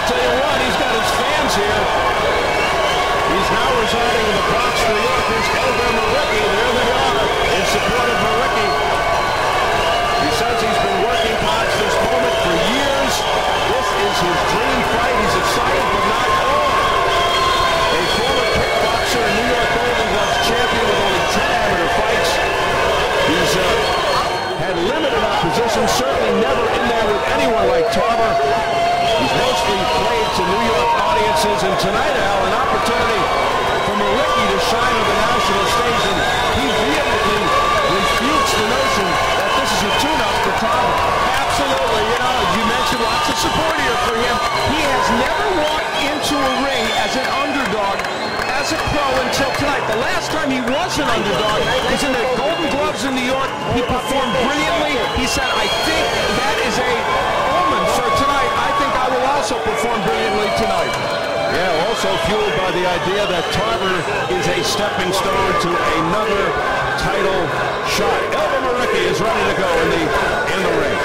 I'll tell you what, he's got his fans here. He's now residing in the Bronx, New York. There's Elvir Muriqi. There they are in support of Muriqi. He says he's been working towards this moment for years. This is his dream fight. He's excited, but not all. A former kickboxer and New York Golden Gloves champion with only 10 amateur fights. He's had limited opposition, certainly never in there with anyone like Tarver. He's mostly played to New York audiences, and tonight, Al, an opportunity for Muriqi to shine on the national stage, and he vehemently refutes the notion that this is a tune-up for Tarver. Absolutely. You know, as you mentioned, lots of support here for him. He has never walked into a ring as an underdog as a pro until tonight. The last time he was an underdog was in the Golden Gloves in New York. He performed brilliantly. He said, I think that is a omen for tonight. I think I will also perform brilliantly tonight. Yeah, also fueled by the idea that Tarver is a stepping stone to another title shot. Elvir Muriqi is ready to go in the ring.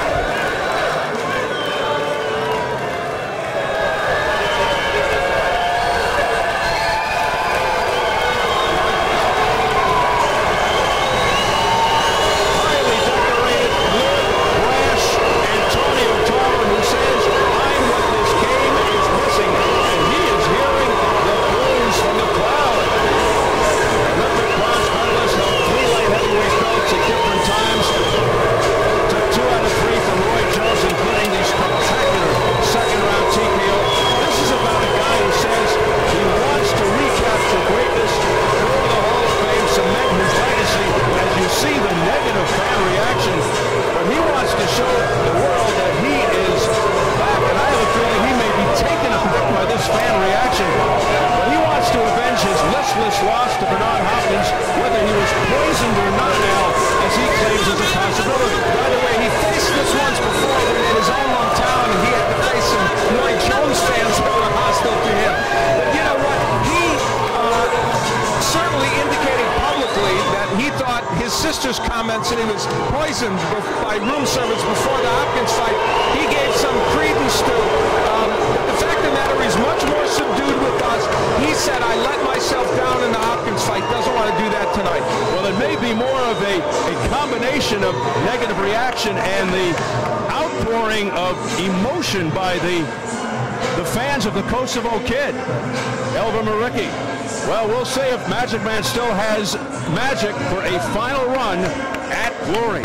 Loss to Bernard Hopkins, whether he was poisoned or not now, as he claims is a possibility. By the way, he faced this once before in his own hometown, and he had to face some Roy Jones fans who were hostile to him. But you know what? He certainly indicated publicly that he thought his sister's comments that he was poisoned by room service before the Hopkins fight, he gave some credence to. The fact of the matter is much more subdued with us. He said, I let myself down in the Hopkins fight. Doesn't want to do that tonight. Well, it may be more of a combination of negative reaction and the outpouring of emotion by the fans of the Kosovo Kid, Elvir Muriqi. Well, we'll see if Magic Man still has magic for a final run at glory.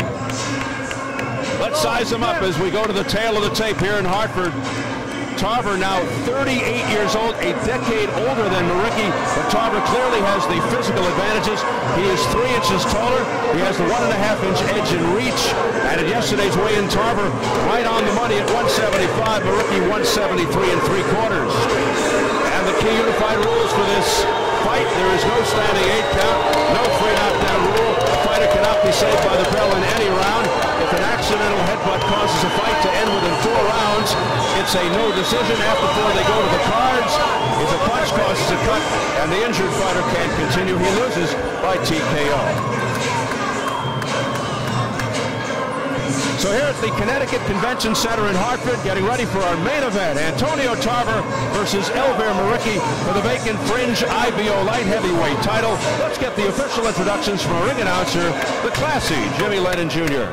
Let's size him up as we go to the tail of the tape here in Hartford. Tarver now 38 years old, a decade older than Muriqi, but Tarver clearly has the physical advantages. He is 3 inches taller. He has the 1.5-inch edge in reach. And at yesterday's weigh-in, Tarver right on the money at 175, Muriqi 173 3/4. And the key unified rules for this fight: there is no standing 8 count, no free knockdown rule. A fighter cannot be saved by the bell in any round. If an accidental headbutt causes a fight to end within 4 rounds, it's a no decision. After 4, they go to the cards. If a punch causes a cut and the injured fighter can't continue, he loses by TKO. So here at the Connecticut Convention Center in Hartford, getting ready for our main event, Antonio Tarver versus Elvir Muriqi for the vacant Fringe IBO light heavyweight title. Let's get the official introductions from our ring announcer, the classy Jimmy Lennon Jr.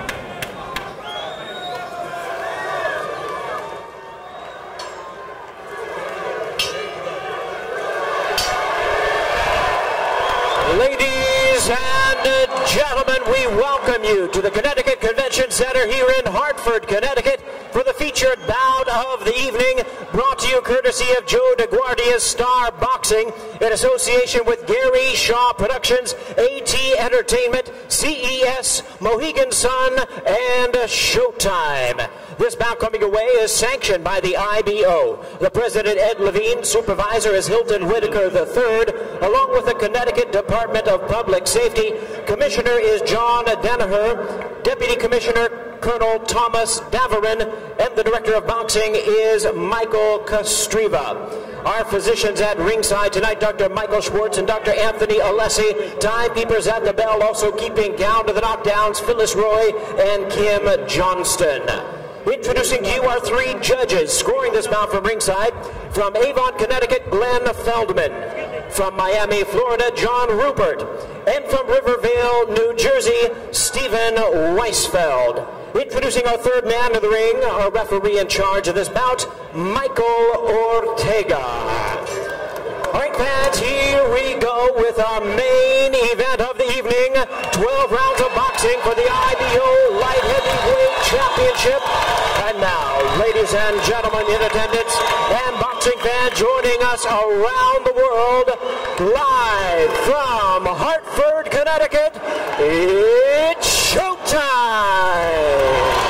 Ladies and gentlemen, we welcome you to the Connecticut Convention Center here in Hartford, Connecticut, for the featured bout of the evening, brought to you courtesy of Joe DeGuardia's Star Boxing, in association with Gary Shaw Productions, AT Entertainment, CES, Mohegan Sun, and Showtime. This bout coming your way is sanctioned by the IBO. The president, Ed Levine, supervisor is Hilton Whitaker III, along with the Connecticut Department of Public Safety. Commissioner is John Danaher, Deputy Commissioner Colonel Thomas Daverin, and the Director of Boxing is Michael Kostreva. Our physicians at ringside tonight, Dr. Michael Schwartz and Dr. Anthony Alessi. Timekeepers at the bell, also keeping count of the knockdowns, Phyllis Roy and Kim Johnston. Introducing to you our three judges scoring this bout from ringside. From Avon, Connecticut, Glenn Feldman. From Miami, Florida, John Rupert. And from Rivervale, New Jersey, Stephen Weisfeld. Introducing our third man of the ring, our referee in charge of this bout, Michael Ortega. All right, fans, here we go with our main event of the evening. 12 rounds of boxing for the IBO Light Heavyweight Championship. And now, ladies and gentlemen in attendance and boxing fans joining us around the world, live from Hartford, Connecticut, it's showtime!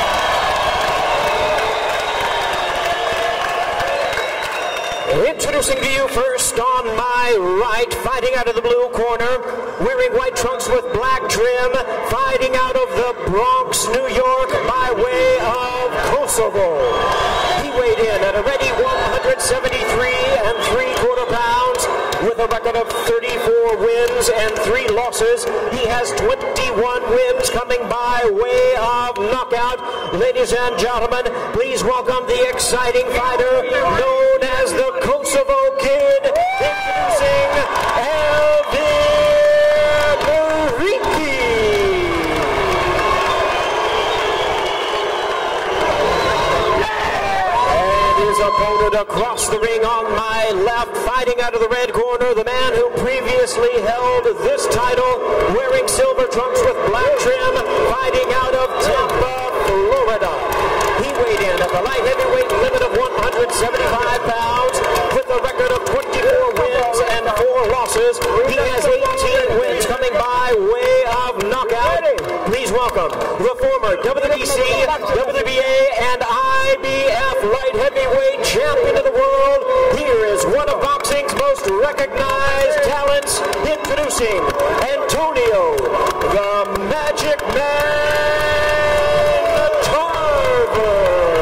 Introducing to you first on my right, fighting out of the blue corner, wearing white trunks with black trim, fighting out of the Bronx, New York, by way of Kosovo. He weighed in at a ready 173 3/4 pounds with a record of 34 wins and 3 losses. He has 21 wins coming by way of knockout. Ladies and gentlemen, please welcome the exciting fighter known as the Kosovo Kid, introducing Elvir Muriqi. And his opponent across the ring on my left, fighting out of the red corner, the man who previously held this title, wearing silver trunks with black trim, fighting out of Tampa, Florida. He weighed in at the light heavyweight limit of 175 pounds with a record of 24 wins and 4 losses. He has 18 wins coming by way of knockout. Please welcome the former WBC, WBA, and IBF light heavyweight champion of the world. Here is one of boxing's most recognized talents, introducing Antonio, the Magic Man, Tarver.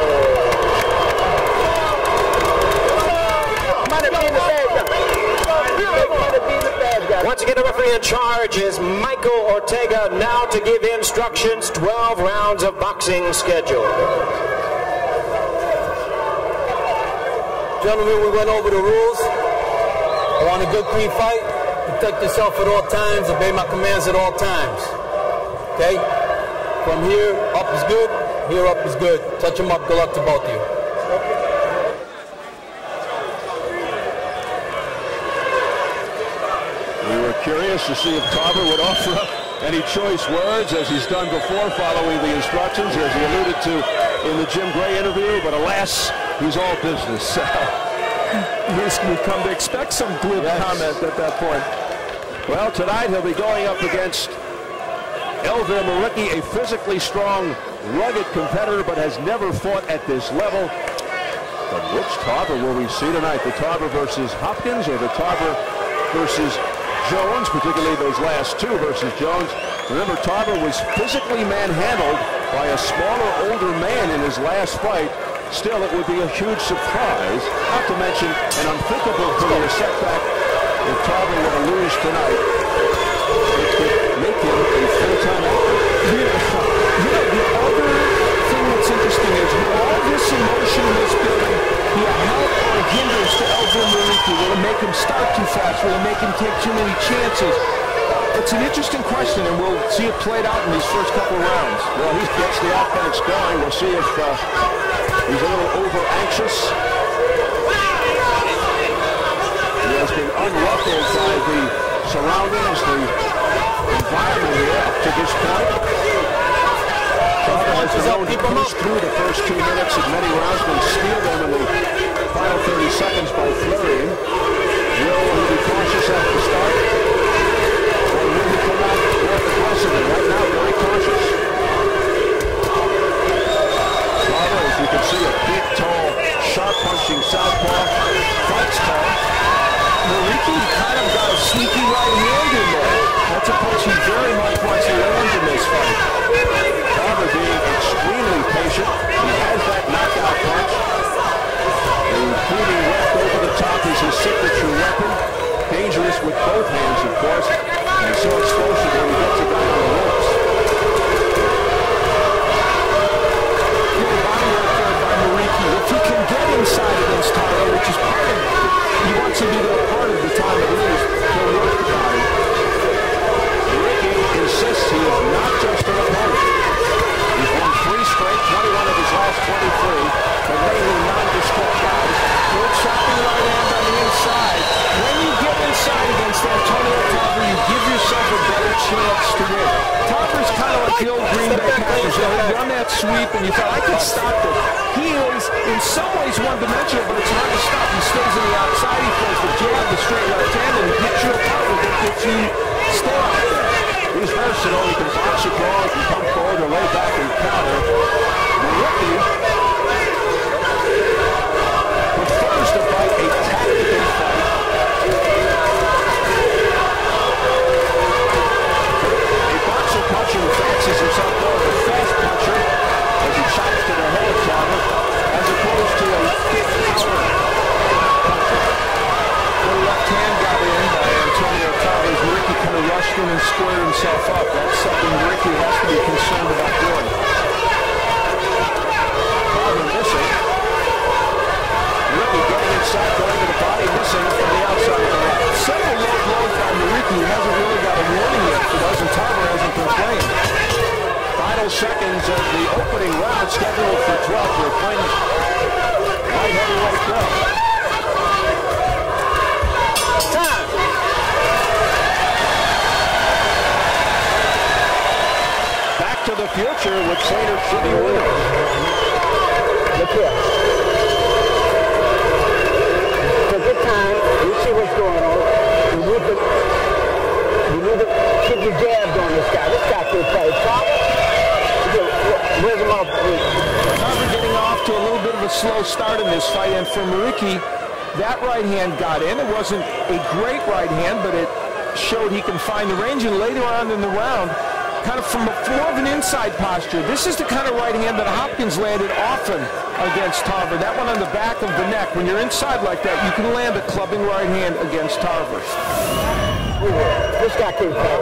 Once again, the referee in charge is Michael Ortega, now to give instructions, 12 rounds of boxing schedule. Gentlemen, we went over the rules. I want a good, clean fight. Protect yourself at all times. Obey my commands at all times. Okay? From here, up is good. Here, up is good. Touch them up. Good luck to both of you. We were curious to see if Tarver would offer up any choice words, as he's done before, following the instructions, as he alluded to in the Jim Gray interview, but alas, he's all business. We've come to expect some glib comment at that point. Well, tonight he'll be going up against Elvir Muriqi, a physically strong, rugged competitor, but has never fought at this level. But which Tarver will we see tonight? The Tarver versus Hopkins, or the Tarver versus Jones, particularly those last two versus Jones? Remember, Tarver was physically manhandled by a smaller, older man in his last fight. Still, it would be a huge surprise, not to mention an unthinkable career setback, if Tarver were to lose tonight. It could make him a full-time actor. You know, the other thing that's interesting is, with all this emotion in this building, the help or hindrance to Elvir Muriqi? Will it make him start too fast? Will it make him take too many chances? It's an interesting question, and we'll see it played out in these first couple rounds. Well, he gets the offense going. We'll see if he's a little over-anxious. He has been unruffled by the surroundings, the environment here up to this point. Tarver has been able to push through the first 2 minutes of many rounds, but steal them in the final 30 seconds by flurrying. Will he be cautious at the start? Or will he come out more aggressive? Right now, very cautious. Tarver, as you can see, a big, tall, sharp-punching southpaw, fights tall. Muriqi kind of got a sneaky right hand in there. That's a punch he very much wants to land in this fight. Tarver being extremely patient. He has that knockout punch. The feeding left over the top is his signature weapon. Dangerous with both hands, of course, and so explosive when he gets a guy on the ropes. killed Green Bay Packers. They run that sweep, and you thought, I could stop it. He is, in some ways, one-dimensional, but it's hard to stop. He stays on the outside. He throws the jab, the straight left hand, and he gets you a partner that gets you still out there. He's versatile. He can box a ball, he can come forward or lay back and counter. Muriqi prefers to fight a tactical fight. A boxer puncher who fancies himself more of a fast puncher as he chops to the head of Tarver, as opposed to a counter puncher. The left hand got in by Antonio Tarver. Muriqi kind of rushed in and squared himself up. That's something Muriqi has to be concerned about doing. Tarver missing. Muriqi getting inside, going to the body, missing from the outside of the left. Several low blows by Muriqi. He hasn't really got a warning yet for those, and Tarver hasn't been playing. Final seconds of the opening round scheduled for 12. We're playing light heavyweight belt. Time. Back to the future with trainer Jimmy Williams. Look here. Take your time. You see what's going on. You need to keep your jabs on this guy. This guy can play. Where's him off? Tarver getting off to a little bit of a slow start in this fight, and for Muriqi, that right hand got in. It wasn't a great right hand, but it showed he can find the range, and later on in the round, kind of from more of an inside posture. This is the kind of right hand that Hopkins landed often against Tarver. That one on the back of the neck. When you're inside like that, you can land a clubbing right hand against Tarver. This guy can play.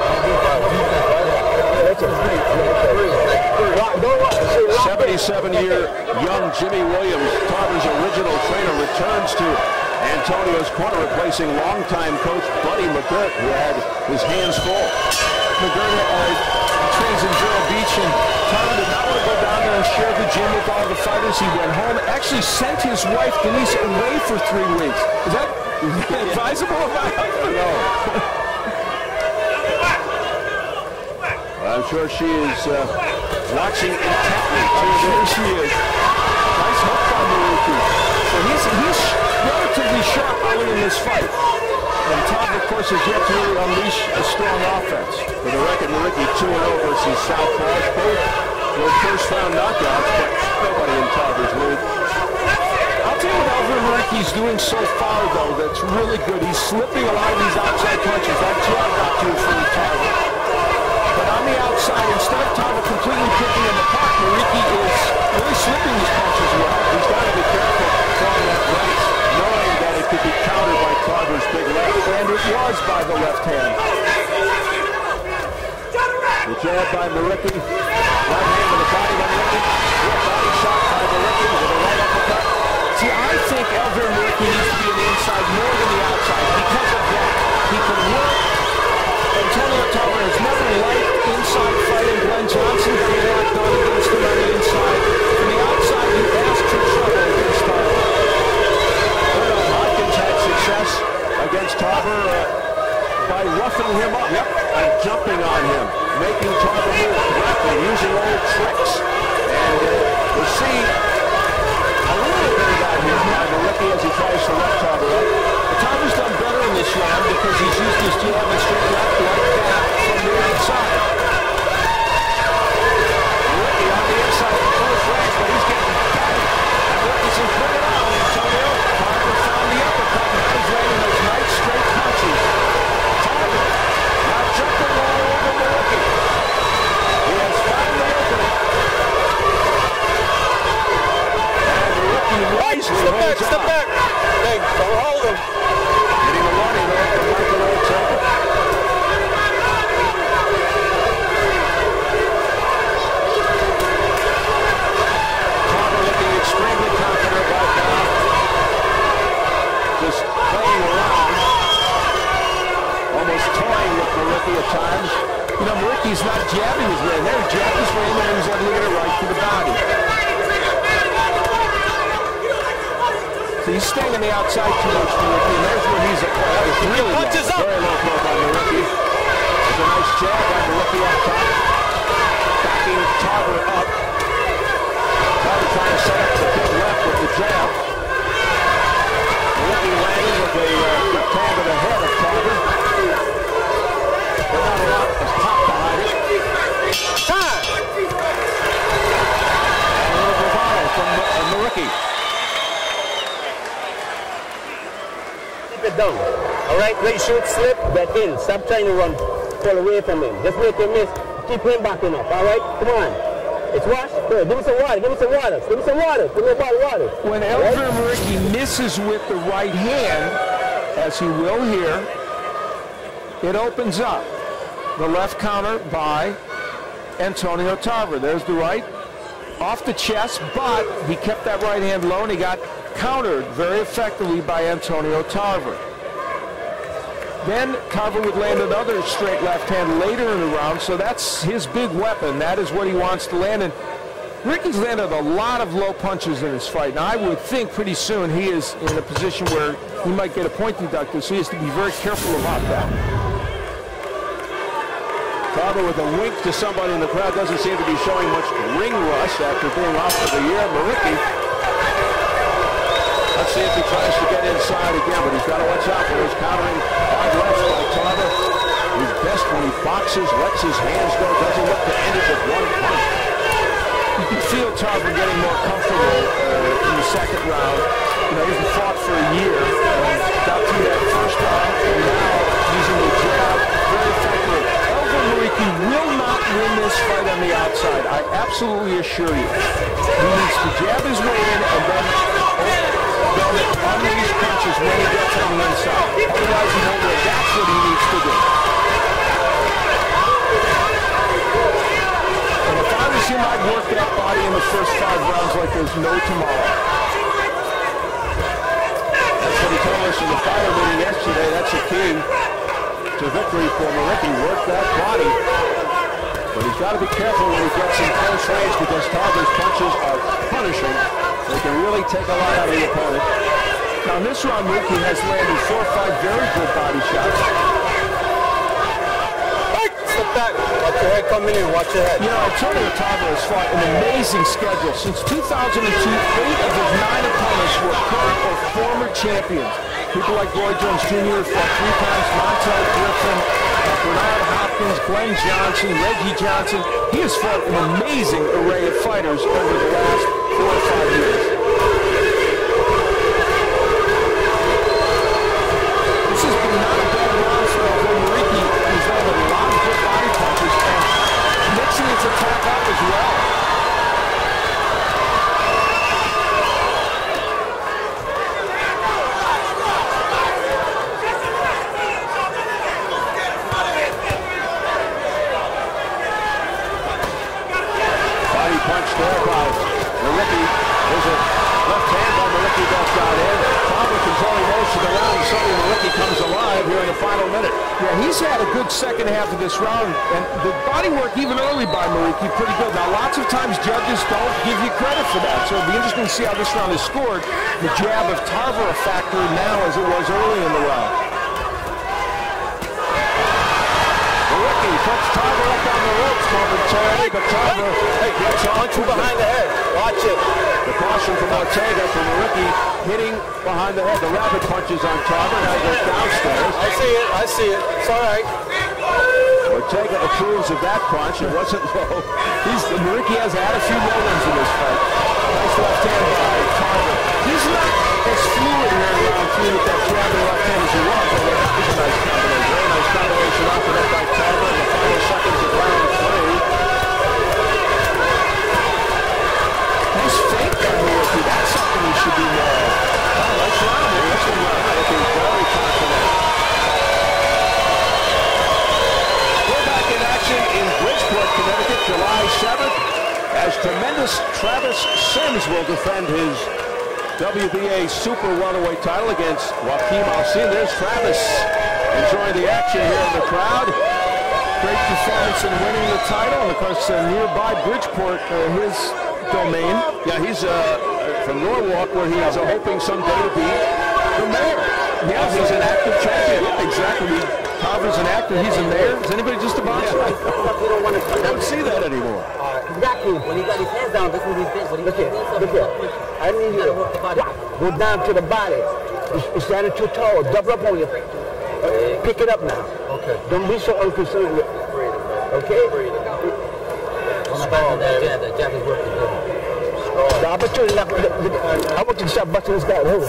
77-year young Jimmy Williams, Tarver's original trainer, returns to Antonio's corner, replacing longtime coach Buddy McGirt, who had his hands full. McGirt trains in Vero Beach, and Tarver did not want to go down there and share the gym with all the fighters. He went home, actually sent his wife Denise away for 3 weeks. Is that advisable of my husband? No. I'm sure she is watching intently. I'm sure she is. Nice hook by Muriqi. So he's relatively sharp early in this fight. And Tarver, of course, has yet to really unleash a strong offense. For the record, Muriqi 2-0 versus Southpaws. Both were first-round knockouts, but nobody in Tarver's league. I'll tell you what Elvir Muriqi's doing so far, though, that's really good. He's slipping a lot of these outside punches. That jab got too from Tarver. But on the outside, instead of Tarver completely picking him apart, Muriqi is really slipping these punches well. He's got to be careful throwing that right, knowing that it could be countered by Tarver's big left. And it was by the left hand. The jab by Muriqi. Right hand to the body by Muriqi. Body shot by Muriqi with a right uppercut. See, I think Elvir Muriqi needs to be on the inside more than the outside. Because of that, he can work. Antonio Tarver has never liked inside fighting. Glenn Johnson got a lot done against him on the inside. From the outside, he asked for trouble against Tarver. Hopkins had success against Tarver by roughing him up and jumping on him, making Tarver move correctly, using old tricks. And we'll see a little bit of that here by Muriqi as he tries to let Tarver up. Tarver's done better in this round because he's used his jab and straight left like that from the outside. Muriqi on the inside of the first range, but he's getting back. And Muriqi's in front of Antonio. Tarver found the uppercut, and now he's landing those nice straight punches. Tarver now jumping all over Muriqi. He has found the opening. And Muriqi wisely holds Step on. back. Hey, don't hold him. Getting a warning there from Michael Ortega. Tarver looking extremely confident right now. Just playing around. Almost toying with Muriqi at times. You know, Muriqi's not jabbing his way there. He's jabbing his way in there, and he's able to get it right to the body. So he's staying on the outside too much, Muriqi, and there's where he's at. That was really Punches low. up. Very low blow by Muriqui. There's a nice jab by Muriqui up top. backing Tarver up. Tarver trying to set up the big left with the jab. Muriqi landing with a left hand to the head of Tarver. But not a lot of pop behind it. Time! And a little bravado from Muriqi. Keep it down. All right, when you shoot, slip, get in. Stop trying to run, pull away from him. Just make him miss. Keep him backing up. All right, come on. It's washed. Good. Give me some water. Give me some water. Give me some water. Give me a bottle of water. When Elvir Muriqi misses with the right hand, as he will here, it opens up the left counter by Antonio Tarver. There's the right off the chest, but he kept that right hand low and he got countered very effectively by Antonio Tarver. Then Tarver would land another straight left hand later in the round, so that's his big weapon. That is what he wants to land. And Muriqi's landed a lot of low punches in this fight. Now I would think pretty soon he is in a position where he might get a point deducted, so he has to be very careful about that. Tarver with a wink to somebody in the crowd, doesn't seem to be showing much ring rust after being off for the year. Muriqi, let's see if he tries to get inside again, but he's got to watch out for his countering hard lefts by Tarver. He's best when he boxes, lets his hands go, doesn't look to end it with one punch. You can feel Tarver getting more comfortable in the second round. You know, he's fought for a year, got through that first round, and now using the jab very effectively. Elvir Muriqi will not win this fight on the outside. I absolutely assure you. He needs to jab his way in and then unleash punches when he gets on the inside. Otherwise, he won't win. That's what he needs to do. And if I was him, I'd work that body in the first 5 rounds like there's no tomorrow. That's what he told us in the fighter meeting yesterday. That's the key to victory for Muriqi. Work that body. But he's got to be careful when he gets in close range because Tarver's punches are punishing. They can really take a lot out of the opponent. Now in this round, Muriqi has landed 4 or 5 very good body shots. Step back. Watch your head coming in. Watch your head. You know, Antonio Tarver has fought an amazing schedule. Since 2002, 8 of his 9 opponents were current or former champions. People like Roy Jones Jr. fought 3 times, Montel Griffin, Bernard Hopkins, Glenn Johnson, Reggie Johnson. He has fought an amazing array of fighters over the last 4 or 5 years. This has been not a bad round for Elvir Muriqi. He's landed a lot of good body punches and mixing his attack up as well. Punch there by Muriqi. There's a left hand by Muriqi that got in. Tarver controlling most of the round, and suddenly Muriqi comes alive here in the final minute. Yeah, he's had a good second half of this round, and the body work even early by Muriqi pretty good. Now, lots of times judges don't give you credit for that, so it'll be interesting to see how this round is scored. The jab of Tarver a factor now as it was early in the round. Muriqi puts Tarver up on the ropes momentarily, but Tarver gets on Punch you behind the head. Watch it. the caution from Ortega for Muriqi hitting behind the head. The rapid punches on Tarver. Now he goes downstairs. I see it. I see it. It's all right. Ortega approves of that punch. It wasn't low. Muriqi has had a few low ones in this fight. Nice left hand by Tarver. He's not as fluid here in round 3 with that jab and left hand as he was. But that was a nice combination. Very nice combination offered up by Tarver in the final seconds of round 3. Nice fake by Muriqi. That's something he should be more of. Oh, nice round. Muriqi very confident. We're back in action in Bridgeport, Connecticut, July 7th, as tremendous Travis Sims will defend his WBA Super Welterweight title against Joaquim Alcin. There's Travis enjoying the action here in the crowd. Great performance in winning the title, and of course nearby Bridgeport, his domain. Yeah, he's from Norwalk, where he is hoping someday to be the mayor. Yeah, he's an active champion. Yeah, exactly. Tarver's an actor, he's a mayor. Is anybody just a boxer? I don't see that anymore. Exactly. When he got his hands down, this is his thing. Look here. Look here. I need you to go down to the body. You're standing too tall. Double up on you. Pick it up now. Okay. Don't be so unconcerned. Okay? The jab is working good. The opportunity, I want you to start busting this guy over.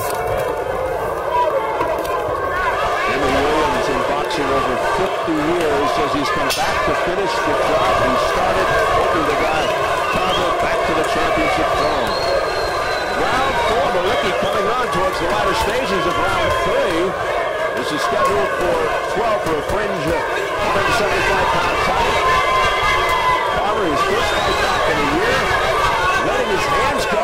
Over 50 years says he's come back to finish the job he started, hoping the guy Tarver back to the championship throne. Round 4, Muriqi coming on towards the latter stages of round 3. This is scheduled for 12 for a fringe 175-pound title. Tarver, his first fight back in a year, letting his hands go.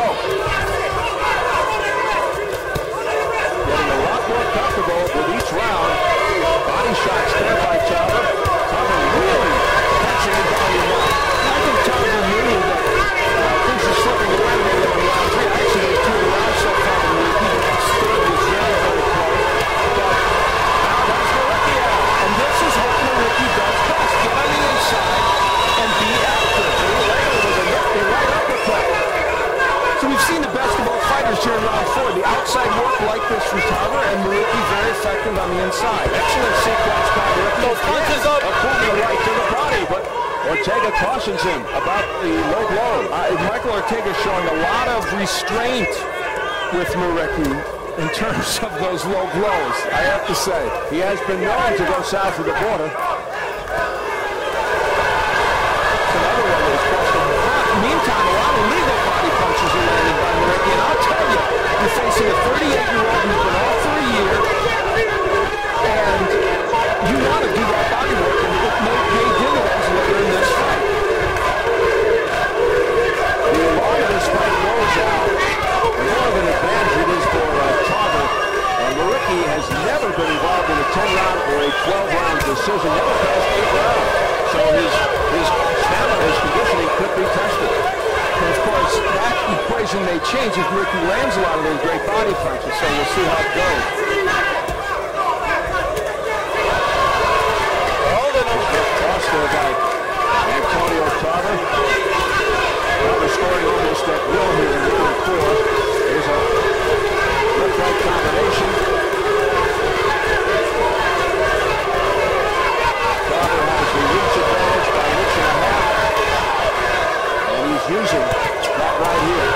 Getting a lot more comfortable with each round. Body shots there by Tarver. Tarver really catching the volume up. I think Tarver knew that things are slipping away with him in round 3. Actually, there's 2 rounds so far. That third was very, very close. But now comes Muriqi out. And this is what Muriqi does best. Get on the inside and be active. And he later with a nifty right uppercut. So we've seen the best of both fighters here in round 4. The outside work like this from Tarver, and Muriqi very effective on the inside. Excellent sequence by Muriqi. Those punches up. A booming right to the body, but Ortega cautions him about the low blow. Michael Ortega showing a lot of restraint with Muriqi in terms of those low blows, I have to say. He has been known to go south of the border. Another one that was crossed in the front. Meantime, a lot of legal body punches are landed by Muriqi, and I'll tell you, you're facing a 38-year-old who's been off for a year, and you want to do that body work, and it may pay dividends later in this fight. The longer this fight goes out, the more of an advantage it is for Tarver. Muriqi has never been involved in a 10-round or a 12-round decision, never passed 8 rounds. So his stamina, his conditioning could be tested. And of course, that equation may change if Muriqi lands a lot of those great body punches, so we'll see how it goes. Crossed there by Antonio Tarver. Tarver scoring almost at will here in round 4. There's a left-right combination. Tarver has the reach advantage by an inch and a half. And he's using that right here.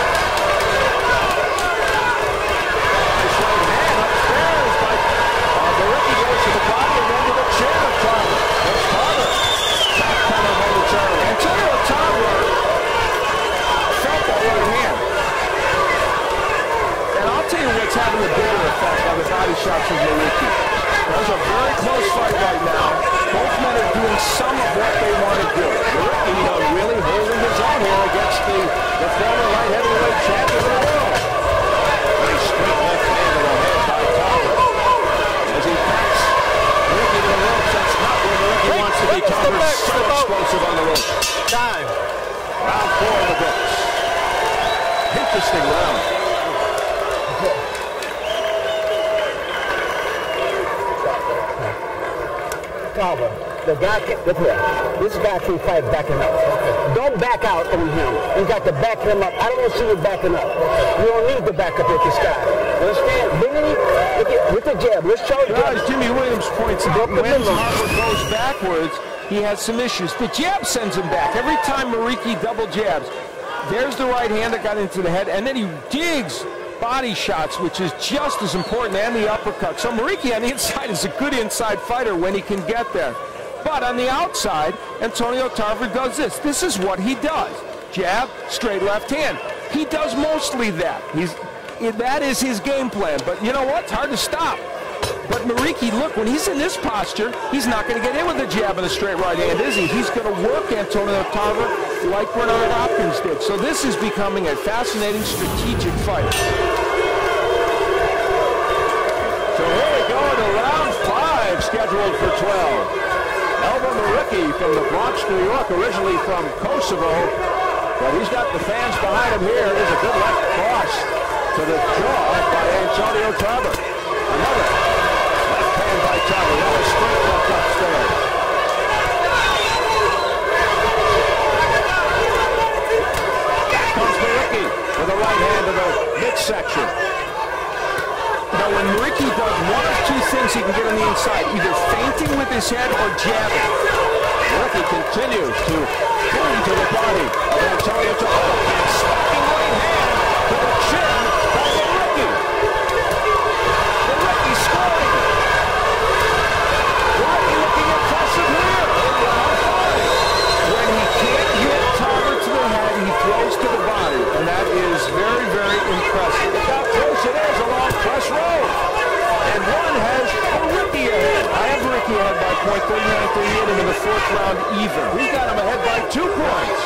Nice right hand upstairs by Muriqi goes to the body and then to the chin of Tarver. There's Tarver. Back pedal momentarily. Antonio Tarver felt that right hand. And I'll tell you what's having a bigger effect on the body shots of Muriqi. There's a very close fight right now. Both men are doing some of what they want to do. Muriqi really holding his own here against the former light heavyweight champion of the world. Nice straight left hand to the head by Tarver. As he backs Muriqi to the ropes, that's not where Muriqi wants to be. Tarver's so explosive on the ropes. Time. Round 4 in the books. Interesting round. Tarver, the guy can't, look here, this guy can fight backing up. Don't back out on him. You got to back him up. I don't want to see you backing up. You don't need to back up with this guy. Understand? With the jab. Let's show you. As Jimmy Williams points out, when Tarver goes backwards, he has some issues. The jab sends him back. Every time Muriqi double jabs, there's the right hand that got into the head, and then he digs body shots, which is just as important, and the uppercut. So Muriqi on the inside is a good inside fighter when he can get there. But on the outside, Antonio Tarver does this. This is what he does. Jab, straight left hand. He does mostly that. That is his game plan. But you know what? It's hard to stop. But Muriqi, look, when he's in this posture, he's not going to get in with a jab and a straight right hand, is he? He's going to work Antonio Tarver like Bernard Hopkins did. So this is becoming a fascinating strategic fight. So here we go to round 5, scheduled for 12. Elvir Muriqi from the Bronx, New York, originally from Kosovo, but he's got the fans behind him here. There's a good left cross to the jaw by Antonio Tarver. Another left hand by Tarver. Now a straight left upstairs. Back comes Muriqi with a right hand to the midsection. Now, when Muriqi does one of two things, he can get on the inside, either feinting with his head or jabbing. Muriqi continues to boom to the body of Antonio Tarver. And spiking right hand to the chin by Muriqi. Muriqi scoring. Muriqi looking impressive here in round 5. When he can't hit Tarver to the head, he throws to the body, and that is very, very impressive. Look how close it is along Press Road. And one has Muriqi ahead. I have Muriqi ahead by point 39-38 into the 4th round even. He's got him ahead by 2 points.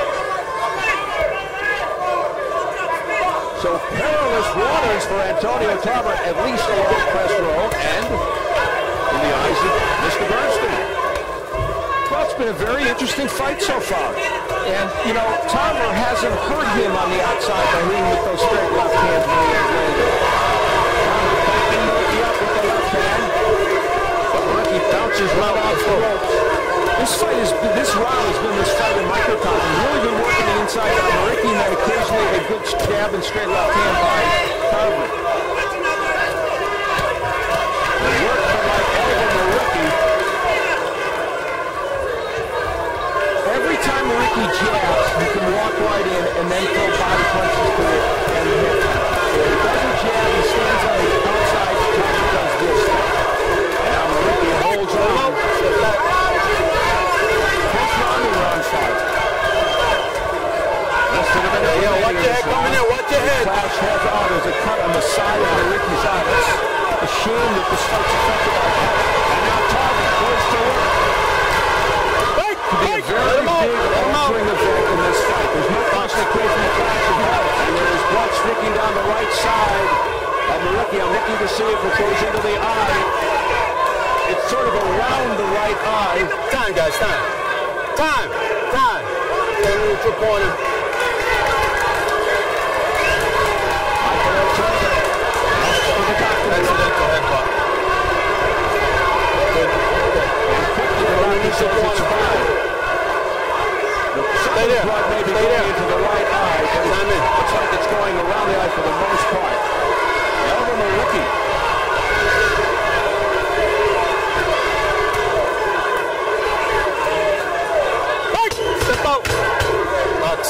So perilous waters for Antonio Tarver, at least along Press Road and in the eyes of Mr. Bernstein. Well, it's been a very interesting fight so far. And, you know, Tarver hasn't hurt him on the outside by hitting with those straight left hands when he has landed. Backing Muriqi up with the left hand. But Muriqi bounces right off the ropes. This round has been this fight in microcosm. Really been working it inside by Muriqi, and then occasionally a good jab and straight left hand by Tarver. The workman like Elvir Muriqi. Every time Muriqi jabs, he can walk right in and then throw body punches to it and hit. If he doesn't jab, he stands on his outside, Tarver does this. Now Muriqi holds on. Round 5. Yo, watch your head coming in, watch your head. Flash head on. There's a cut on the side of Muriqi's eye. It's a shame that this fight's affected by that. And now Tarver goes to work. Could be a very big altering event in this fight. There's no concentration of flash of health. And there is blood streaking down the right side of Muriqi. I'm looking to see if it goes into the eye. It's sort of around the right eye. Time, guys, time. Time. Neutral corner. Stay there. Blood may be going into the right eye, but it looks like it's going around the eye for the most part. Elvir Muriqi. Step out. Nuts.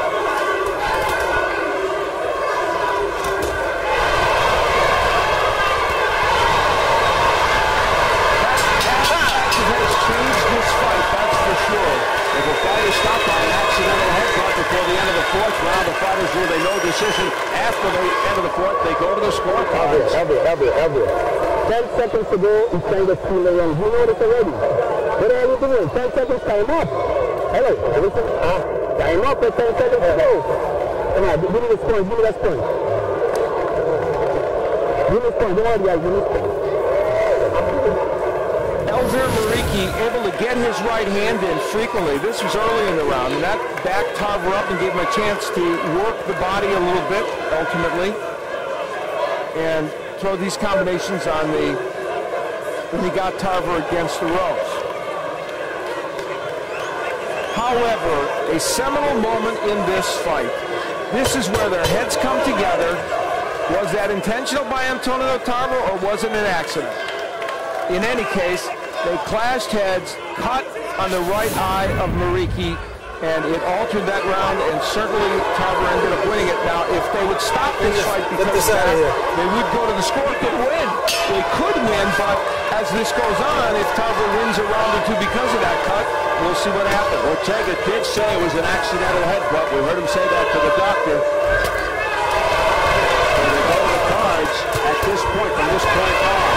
If a fight is stopped by an accidental headbutt before the end of the 4th round, the fighters rule a no decision. After the end of the 4th, they go to the scorecards. Elvir. 10 seconds to go. He's trying to steal the round. You know this already. What are you doing? 10 seconds, time up. Hello. Listen. Time up at 10 seconds to go. Come on, give me this point. Give me this point. Give me this point. Don't worry, guys. Give me this point. Elvir Muriqi able to get his right hand in frequently. This was early in the round, and that backed Tarver up and gave him a chance to work the body a little bit, ultimately, and throw these combinations on when he got Tarver against the ropes. However, a seminal moment in this fight. This is where their heads come together. Was that intentional by Antonio Tarver, or was it an accident? In any case, they clashed heads, cut on the right eye of Muriqi, and it altered that round, and certainly Tarver ended up winning it. Now, if they would stop this fight because of that, they would go to the score, could win. They could win, but as this goes on, if Tarver wins a round or two because of that cut, we'll see what happens. Ortega did say it was an accidental headbutt. We heard him say that to the doctor. And they go to the cards at this point, from this point on.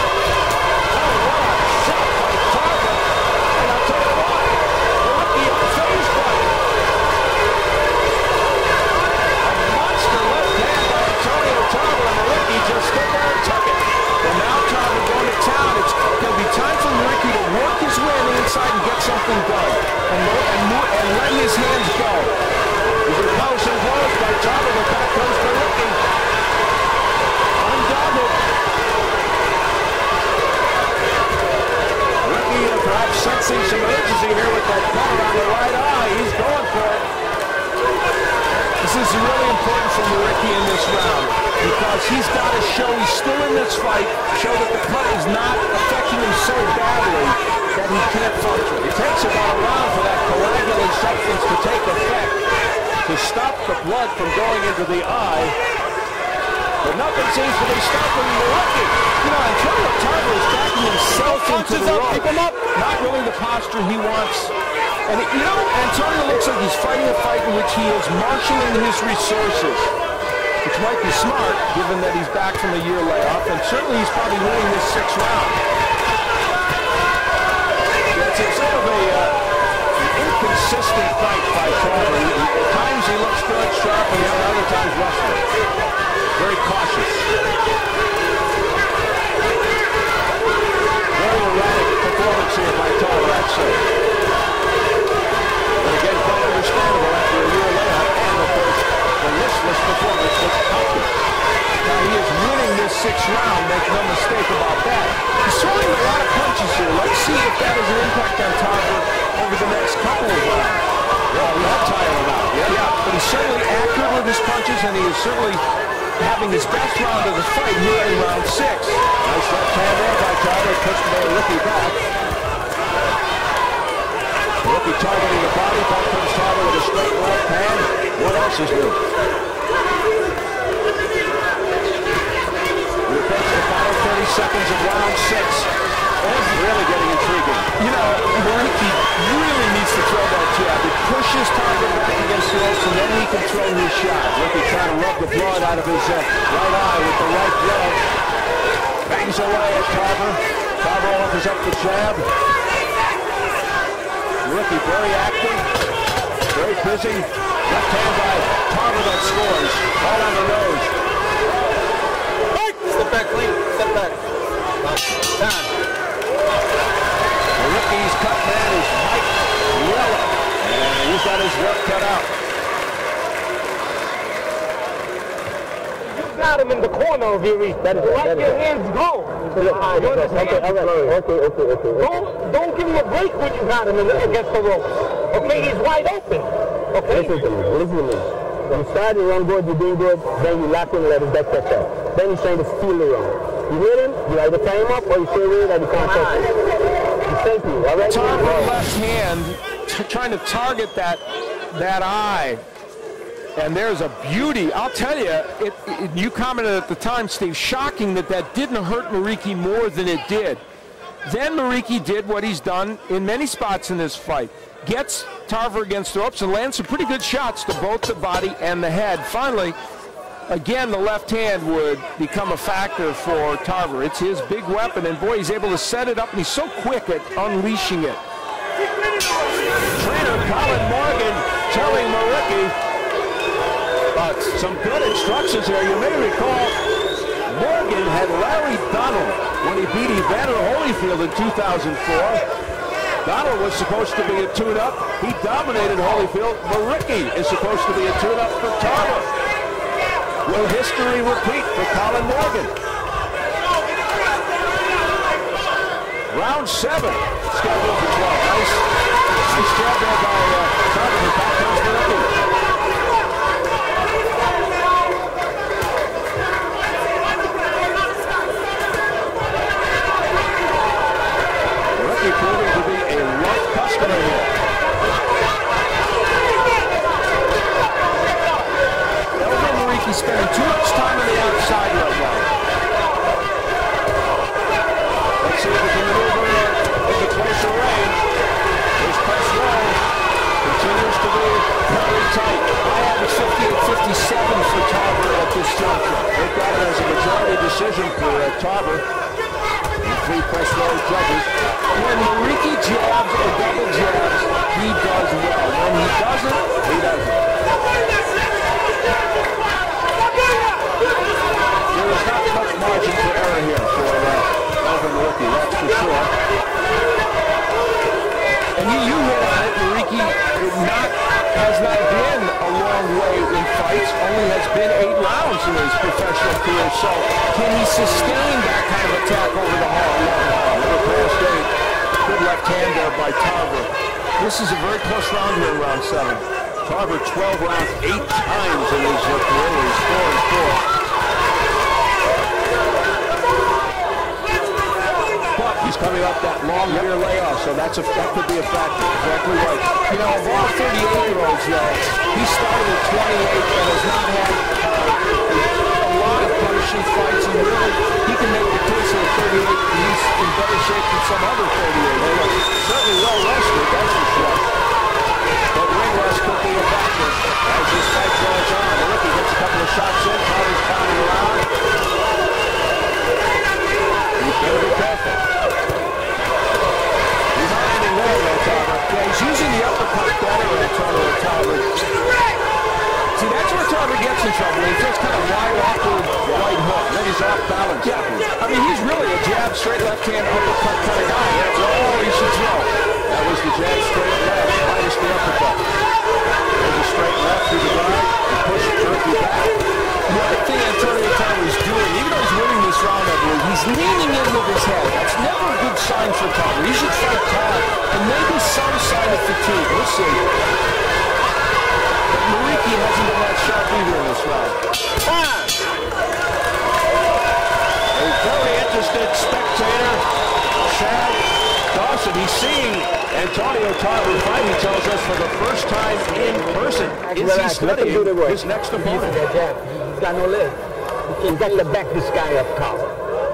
Just stood there and took it. Well, now Tarver going to town. It's going to be time for Muriqi to work his way on the inside and get something done. And let his hands go. He's a close and close by Tarver, but back comes Muriqi. Undoubted. because he's got to show he's still in this fight, show that the cut is not affecting him so badly that he can't function. It takes about a round for that coagulant substance to take effect, to stop the blood from going into the eye. But nothing seems to be stopping Muriqi. You know, Antonio Tarver is backing himself into the rope. Keep him up. Not really the posture he wants. And, you know, Antonio looks like he's fighting a fight in which he is marshaling his resources, which might be smart, given that he's back from a year layoff, and certainly he's probably winning this 6th round. It's sort of an inconsistent fight by Tarver. At times he looks good, sharp, and other times wrestling. Very cautious. Very erratic performance here by Tarver, I'd say. But again, quite understandable after a year layoff, and of course, the listless performance with Kosovo. Now he is winning this 6th round, make no mistake about that. He's throwing a lot of punches here. Let's see if that has an impact on Tarver over the next couple of rounds. Well, that'll tire him out. Yeah, but he's certainly accurate with his punches, and he is certainly having his best round of the fight here in round 6. Nice left hand there by Tarver, pushed Muriqi back. Muriqi targeting the body, back comes Tarver with a straight left hand. What else is new? We approach the final 30 seconds of round 6. It's really getting intriguing. You know, Muriqi really needs to throw that jab. It pushes Tarver back against the ropes, and then he can throw his shot. Muriqi trying to rub the blood out of his right eye with the right glove. Bangs away at Tarver. Tarver offers up the jab. Muriqi very active, very busy. Left hand by Tarver that scores. All on the nose. Step back, clean. Step back. Time. Muriqi's cut man is white, yellow, and he's got his work cut out. You got him in the corner of your reach. Let your hands go. You understand? Okay. Don't give him a break when you got him against the ropes. Okay, he's wide open. Okay? Listen to me. You start, you run good, you're doing good, then you lock in and let his back touch out. Then he's trying to steal the round. You hit him, you either tie him up or you stay with him and you can't touch him. Thank you. All right? Tarver left hand, trying to target that eye. And there's a beauty. I'll tell you, you commented at the time, Steve, shocking that didn't hurt Muriqi more than it did. Then Muriqi did what he's done in many spots in this fight. Gets Tarver against the ropes and lands some pretty good shots to both the body and the head. Finally, again, the left hand would become a factor for Tarver. It's his big weapon, and boy, he's able to set it up, and he's so quick at unleashing it. Trainer Colin Morgan telling Muriqi some good instructions here. You may recall Morgan had Larry Donald when he beat Evander Holyfield in 2004. Donald was supposed to be a tune-up. He dominated Holyfield. Muriqi is supposed to be a tune-up for Tarver. Will history repeat for Colin Morgan? Round 7, scheduled for 12. Nice job there by Tarver. Back comes Muriqi. Proving to be a rough customer here. Elvir Muriqi spending too much time on the outside right now. Let's see if he can maneuver into closer range. His press roll continues to be very tight. I have a 58-57 for Tarver at this juncture. They've got it as a majority decision for Tarver. 3 press roll judges. When Muriqi jabs or double jabs, he does well. When he doesn't, he doesn't. There is not much margin for error here for Elvir Muriqi, that's for sure. And you hit on it, Muriqi has not been a long way in fights, only has been 8 rounds in his professional career. So can he sustain that kind of attack over the hall? Over past 8. Good left hand there by Tarver. This is a very close round here in round 7. Tarver 12 rounds 8 times in his career. He's 4-4. long rear layoff, so that could be a factor. Exactly right. You know, of all 38-year-olds, he started at 28 and has not had a lot of punishing fights, and really, he can make the case at 38 he's in better shape than some other 38-year-olds. Certainly well rested, that's for sure. But ring rust could be a factor as this fight goes on. Muriqi gets a couple of shots in, Tarver's pounding around. He's got to be careful. He's not ending there, though, Tarver. Yeah, he's using the uppercut better than Tarver. See, that's where Tarver gets in trouble. He just kind of wide awkward right hook. Then he's off balance. Yeah, I mean, he's really a jab, straight left hand, uppercut kind of guy. That's all he should throw. That was the jab, straight left, minus the uppercut. There's a straight left through the guard, and push Muriqi back. One thing Antonio Tarver is doing, even though he's winning this round, I believe, he's leaning in with his head. That's never a good sign for Tarver. He should fight hard, and maybe some sign of fatigue. We'll see. But Muriqi hasn't been that sharp either in this round. A very interested spectator, Chad Dawson. He's seeing Antonio Tarver fight, he tells us, for the first time in person. Is he studying his next opponent? He's got no leg. You got to back this guy up, Tarver.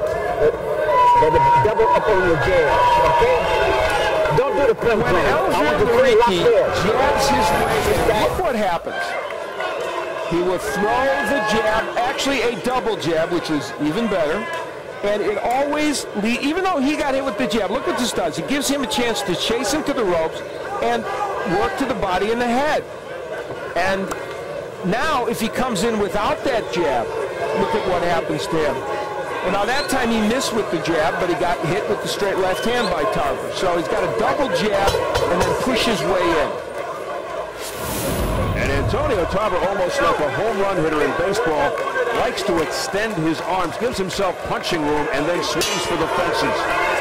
Double up on your jab, okay? Don't do the pump. When Elvir Muriqi jabs his way in, look what happens. He will throw the jab, actually a double jab, which is even better. And it always, even though he got hit with the jab, look what this does. It gives him a chance to chase him to the ropes and work to the body and the head. And now, if he comes in without that jab, look at what happens to him. Well, now that time he missed with the jab, but he got hit with the straight left hand by Tarver. So he's got a double jab and then push his way in. And Antonio Tarver, almost like a home run hitter in baseball, likes to extend his arms, gives himself punching room, and then swings for the fences.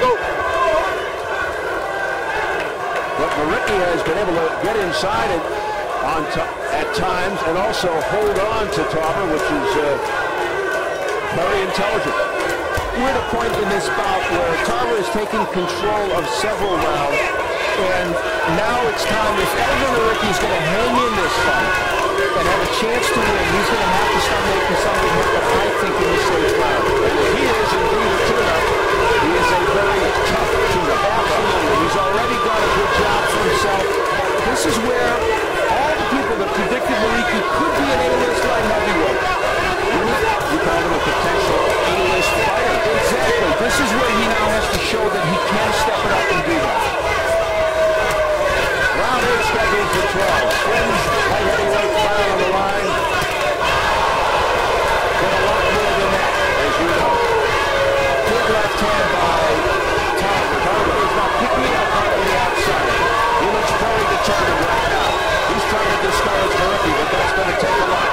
But Muriqi has been able to get inside it at times and also hold on to Tarver, which is very intelligent. We're at a point in this bout where Tarver is taking control of several rounds, and now it's time, if Elvir Muriqi is going to hang in this fight and have a chance to win, he's going to have to start making something happen, I think, in this late round. And if he is indeed a tune-up, he is a very tough tune-up. Absolutely. He's already done a good job for himself. This is where all the people that predicted Muriqi could be an A-list light heavyweight. You call him a potential A-list fighter. Exactly. This is where he now has to show that he can step it up and do that. Round 8 scheduled for 12. Twins, light heavyweight fight on the line. Been a lot more than that, as you know. Good left hand by Tarver. Tarver is not picking up on the outside. He looks very determined right now. He's trying to discourage Muriqi, but that's going to take a lot.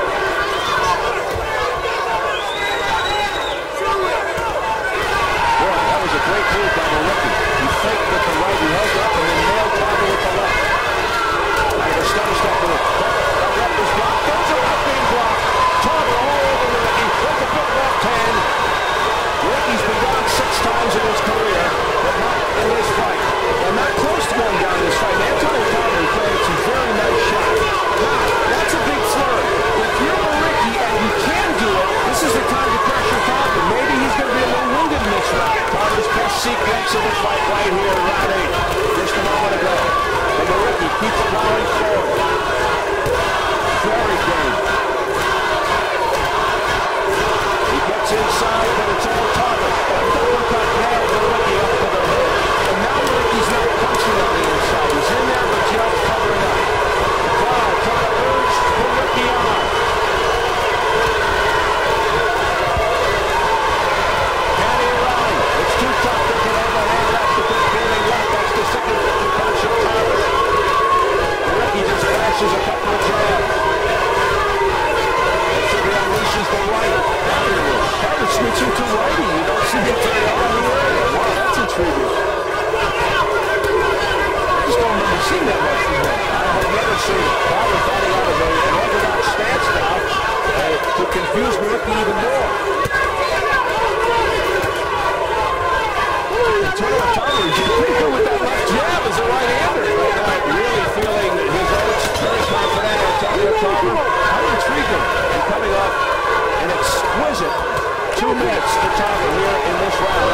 Boy, that was a great move by Muriqi. He faked with the right, he held up, and then nailed Tarver with the left. Now the stutter step with it. That left is blocked. There's a left being blocked. Tarver all over Muriqi with a good left hand. Muriqi's been down 6 times in his career, but not in this fight. And not close to going down this fight. Antonio Tarver played some very nice shots. Now, that's a big flurry. If you're Muriqi and you can do it, this is the time to pressure Tarver. Maybe he's going to be a little wounded in this round. Tarver's best sequence of the fight right here in round 8. Just a moment ago. And Muriqi keeps plowing forward. Very good. He gets inside, but it's all Tarver. Uppercut nailed Muriqi up to the head. And now Muriqi's not punching on the inside. He's in there, but just covering up. The crowd took a urge Muriqi on. Can he rally? It's too tough to get overhand. That's the big feeling left. That's the second punch of Tarver. Muriqi just flashes a couple of jabs. Let's see if he unleashes the right. Tarver switching to righty. You don't see it very often. Wow, that's intriguing. I just don't remember seeing that much from him. I have never seen Tarver fighting out of an orthodox stance now to confuse Muriqi even more. Antonio Tarver is pretty good 2 minutes for Tarver here in this round.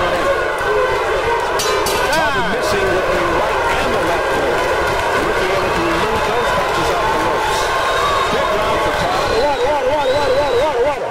Tarver missing with the right and the left foot. Muriqi able to remove those punches off the ropes. Big round for Tarver. Water.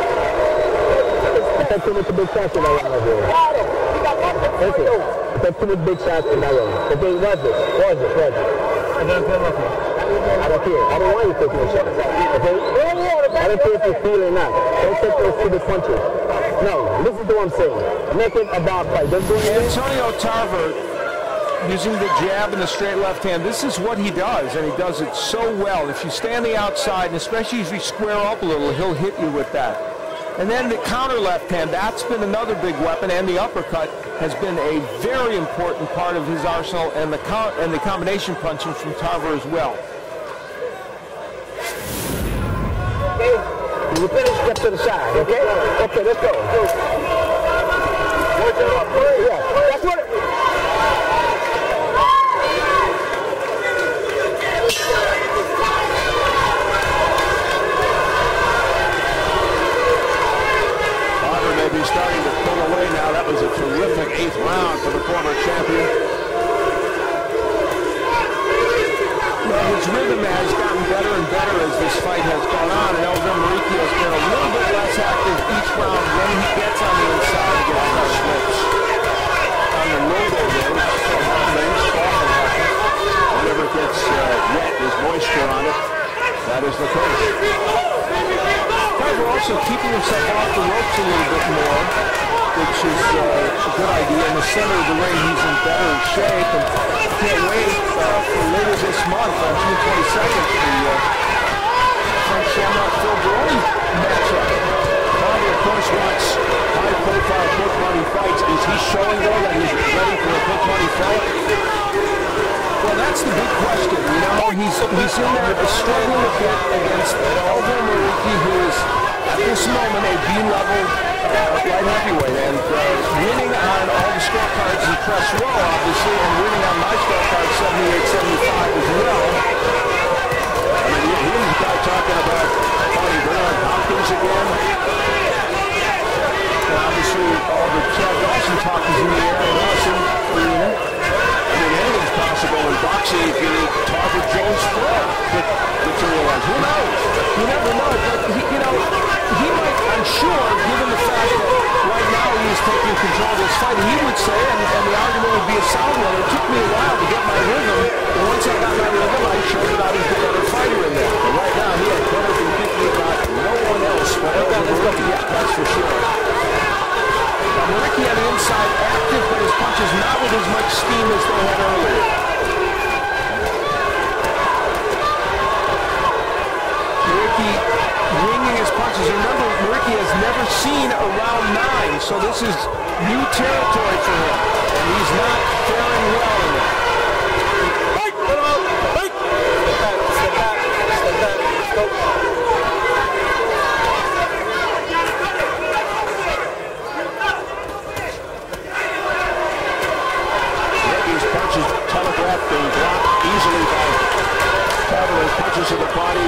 I took too much big shots in that round over here. Listen, I took too much big shots in that round. The thing was it. I don't care. I don't want you to take no shots. Okay? I don't care if you feel it or not. Don't take those stupid punches. No, listen to what I'm saying. Make it about fight. Don't do anything. Antonio Tarver, using the jab and the straight left hand, this is what he does, and he does it so well. If you stand the outside, and especially if you square up a little, he'll hit you with that. And then the counter left hand, that's been another big weapon, and the uppercut has been a very important part of his arsenal, and the combination punching from Tarver as well. Okay, when you finish, step to the side, okay? Okay, let's go. Yeah, that's what He's starting to pull away now. That was a terrific 8th round for the former champion. Well, his rhythm has gotten better and better as this fight has gone on, and Elvir Muriqi has been a little bit less active each round when he gets on the inside against our slips. On the logo there, which is so often whenever it gets wet, there's moisture on it. That is the case. Tarver also keeping himself off the ropes a little bit more, which is a good idea. In the center of the ring, he's in better shape, and can't wait for later this month, on June 22nd, the Frank Shamrock Phil Brody matchup. Tarver, of course, wants high-profile big money fights. Is he showing, though, that he's ready for a big money fight? Well, that's the big question. You know, he's in there struggling a bit against Elvir Muriqi, who is at this moment a B-level light heavyweight, and winning on all the scorecards in press row, obviously, and winning on my scorecard 78-75 as well. I mean, here's the guy talking about Tony Bernard Hopkins again. And obviously, all the Chad Dawson talk is in the air, and Dawson, I mean, anything's possible in boxing if you need Tarver Jones throw materialize. Who knows? you never know, but he might, I'm sure, given the fact that right now he is taking control of this fight, he would say, and the argument would be a sound one, it took me a while to get my rhythm, and once I got my rhythm, I showed that I was the better fighter in there. But right now, he had better than thinking about no one else. Yeah, that's for sure. Muriqi on the inside, active, but his punches not with as much steam as they had earlier. Muriqi winging his punches. Remember, Muriqi has never seen a round 9, so this is new territory for him, and he's not faring well in it. Step back. Go. Telegraphed being blocked easily by Tarver. Punches to the body,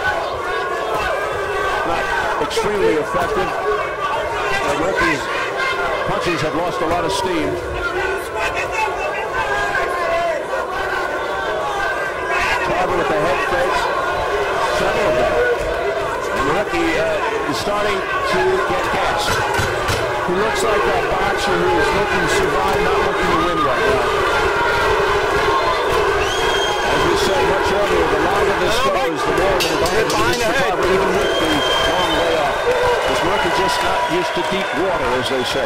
not extremely effective. Muriqi's punches have lost a lot of steam. Tarver with the head fakes, several of them. Muriqi is starting to get gassed. He looks like a boxer who is looking to survive, not looking to win right now. We said much earlier, the longer this goes, the more the advantage is for Tarver, even with the long way off. Because Muriqi just not used to deep water, as they say.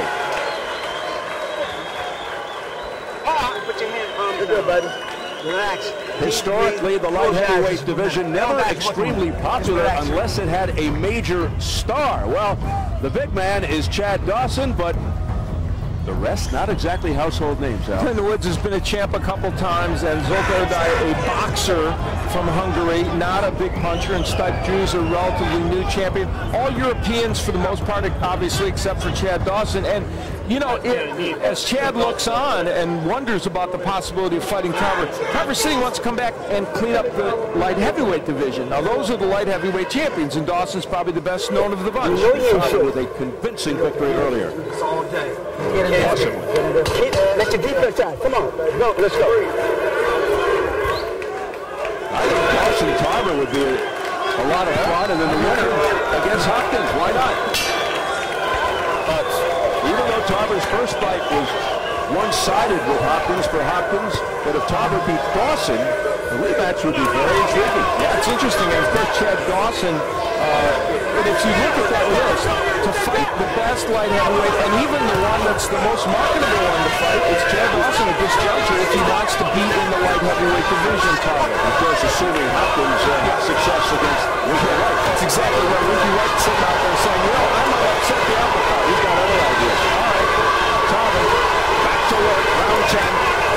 Put your hand on. You're good, buddy. Relax. Historically, the light heavyweight division never extremely popular unless it had a major star. Well, the big man is Chad Dawson, but the rest, not exactly household names, Al. In the Woods has been a champ a couple times, and Zoltan Erdai, a boxer from Hungary, not a big puncher, and Stipe Drew's a relatively new champion. All Europeans for the most part, obviously, except for Chad Dawson. And You know, as Chad looks on and wonders about the possibility of fighting Tarver, Tarver City wants to come back and clean up the light heavyweight division. Now, those are the light heavyweight champions, and Dawson's probably the best known of the bunch. Tarver with a convincing victory earlier. Awesome. Let your defense out. Come on. Go. Let's go. I think Dawson Tarver would be a lot of fun, and then the winner against Hopkins. Why not? Even though Tarver's first fight was one-sided with Hopkins for Hopkins, but if Tarver beat Dawson, the rematch would be very intriguing. Yeah, it's interesting. And of course, Chad Dawson, and if you look at that list, to fight the best light heavyweight, and even the one that's the most marketable one to fight, it's Chad Dawson at this juncture if he wants to be in the light heavyweight division, Tarver. Of course, assuming Hopkins has success against Ricky Wright. That's exactly right. Ricky Wright sitting out there saying, you know, I might upset the apple cart. He's got other ideas. All right, Tarver, back to work, round 10.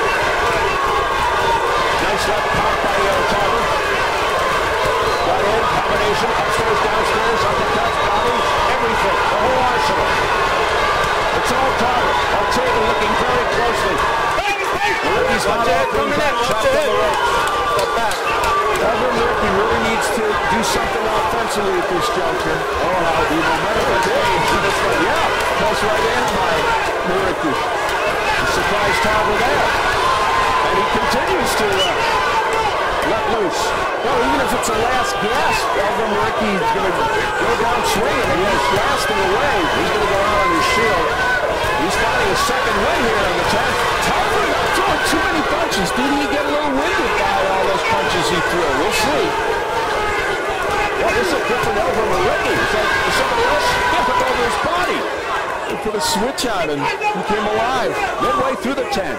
Nice left pop by Tarver. Got in, combination, upstairs, downstairs, uppercut, body, everything, the whole arsenal. It's all Tarver. Ortega looking very closely. Ricky's hot out, coming in, chopped on the ropes. Step back. Elvir Muriqi really needs to do something offensively at this juncture. Oh, how the momentum of the game. Yeah, goes right in by Muriqi. Surprise Tarver there. And he continues to let loose. Well, even if it's a last gasp, Elvir Muriqi is going to go down swinging, and he's blasting away. He's going to go out on his shield. He's finding a second win here on the 10th. Tarver not throwing too many punches. Did he get a little winded by all those punches he threw? We'll see. Well, this is a different Elvir Muriqi. Is that somebody else? Yeah, took over his body. He put a switch on and he came alive. Midway through the 10.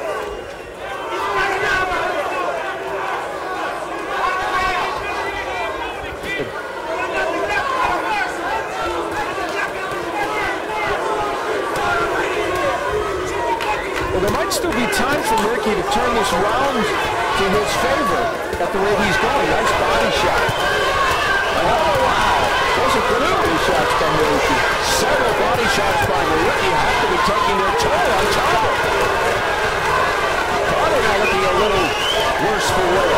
There might still be time for Muriqi to turn this round to his favor at the rate he's going. Nice body shot. Oh, wow. Those are good body shots by Muriqi. Several body shots by Muriqi have to be taking their toll on Tarver. Tarver now looking a little worse for wear.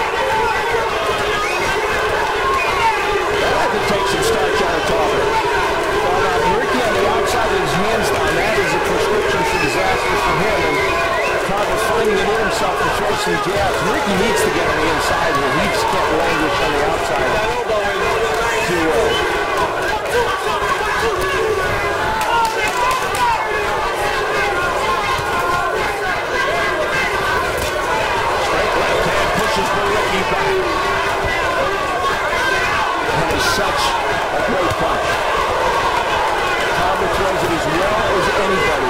That had to take some starch out of Tarver. Muriqi on the outside with his hands down, that is a prescription for disaster for him. And Tarver finding it in himself to throw some jabs. Muriqi needs to get on the inside here. He just can't languish on the outside. Straight left hand pushes Muriqi back. That is such a great punch. Tarver throws it as well as anybody.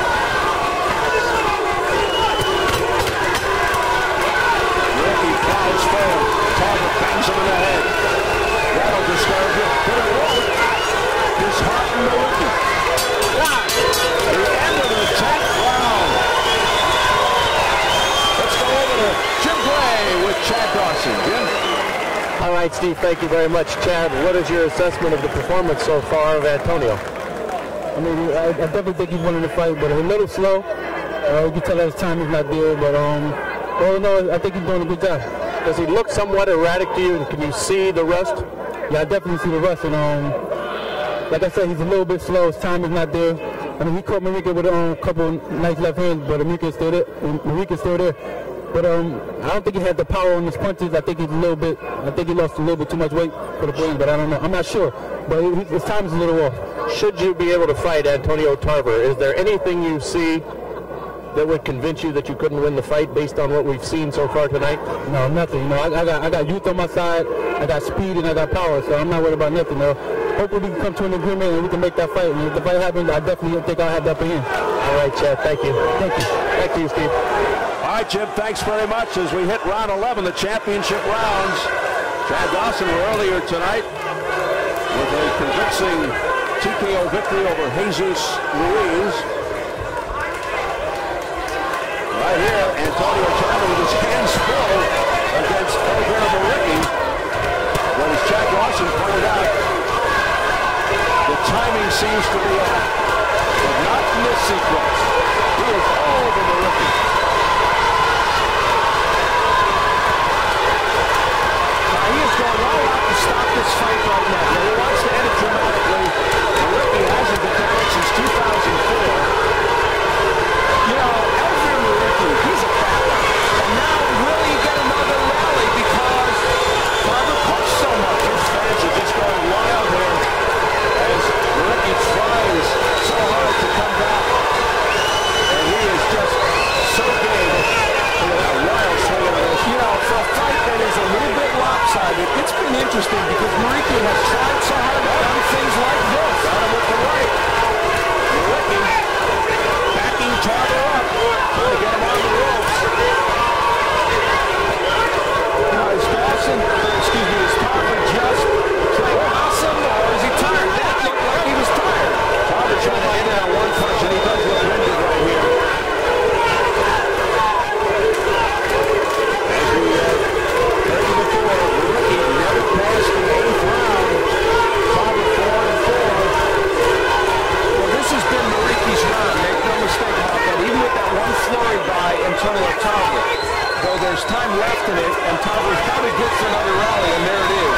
Muriqi plows forward. Tarver bangs him in the head. That'll discourage it. Put it over. Disheartened Muriqi. The end of the 10th round. Let's go over to Jim Gray with Chad Dawson. Jim? All right, Steve, thank you very much. Chad, what is your assessment of the performance so far of Antonio? I mean, I definitely think he's winning the fight, but a little slow. You can tell that his time is not there, but all in all, I think he's doing a good job. Does he look somewhat erratic to you? Can you see the rust? Yeah, I definitely see the rust, and like I said, he's a little bit slow. His time is not there. I mean, he caught Muriqi with a couple nice left hands, but Muriqi's still there. But I don't think he had the power on his punches. I think he lost a little bit too much weight for the bully, but I don't know. I'm not sure, but his time is a little off. Should you be able to fight Antonio Tarver, is there anything you see that would convince you that you couldn't win the fight based on what we've seen so far tonight? No, nothing. You know, I got youth on my side. I got speed and I got power, so I'm not worried about nothing. Hopefully we can come to an agreement and we can make that fight. And if the fight happens, I definitely think I'll have that upper hand. All right, Chad. Thank you. Thank you. Back to you, Steve. All right, Jim, thanks very much. As we hit round 11, the championship rounds, Chad Dawson earlier tonight with a convincing TKO victory over Jesus Ruiz. Right here, Antonio Tarver with his hands full against Elvir Muriqi. But as Chad Dawson pointed out, the timing seems to be off, but not in this sequence. interesting because Muriqi has tried so hard to do things like this. Got him with the right. Muriqi backing Tarver up, trying to get him on the ropes. Now is Dawson, is Tarver just playing awesome, or is he tired? That looked like he was tired. Tarver trying to end it on one punch, and he does look winded right here. As we heard before, Muriqi never passed the 8th round. Tarver 4-4. Well, this has been Muriqi's round. Make no mistake about that. Even with that one flurry by Antonio Tarver, though there's time left in it, and Tarver's probably good for another rally, and there it is.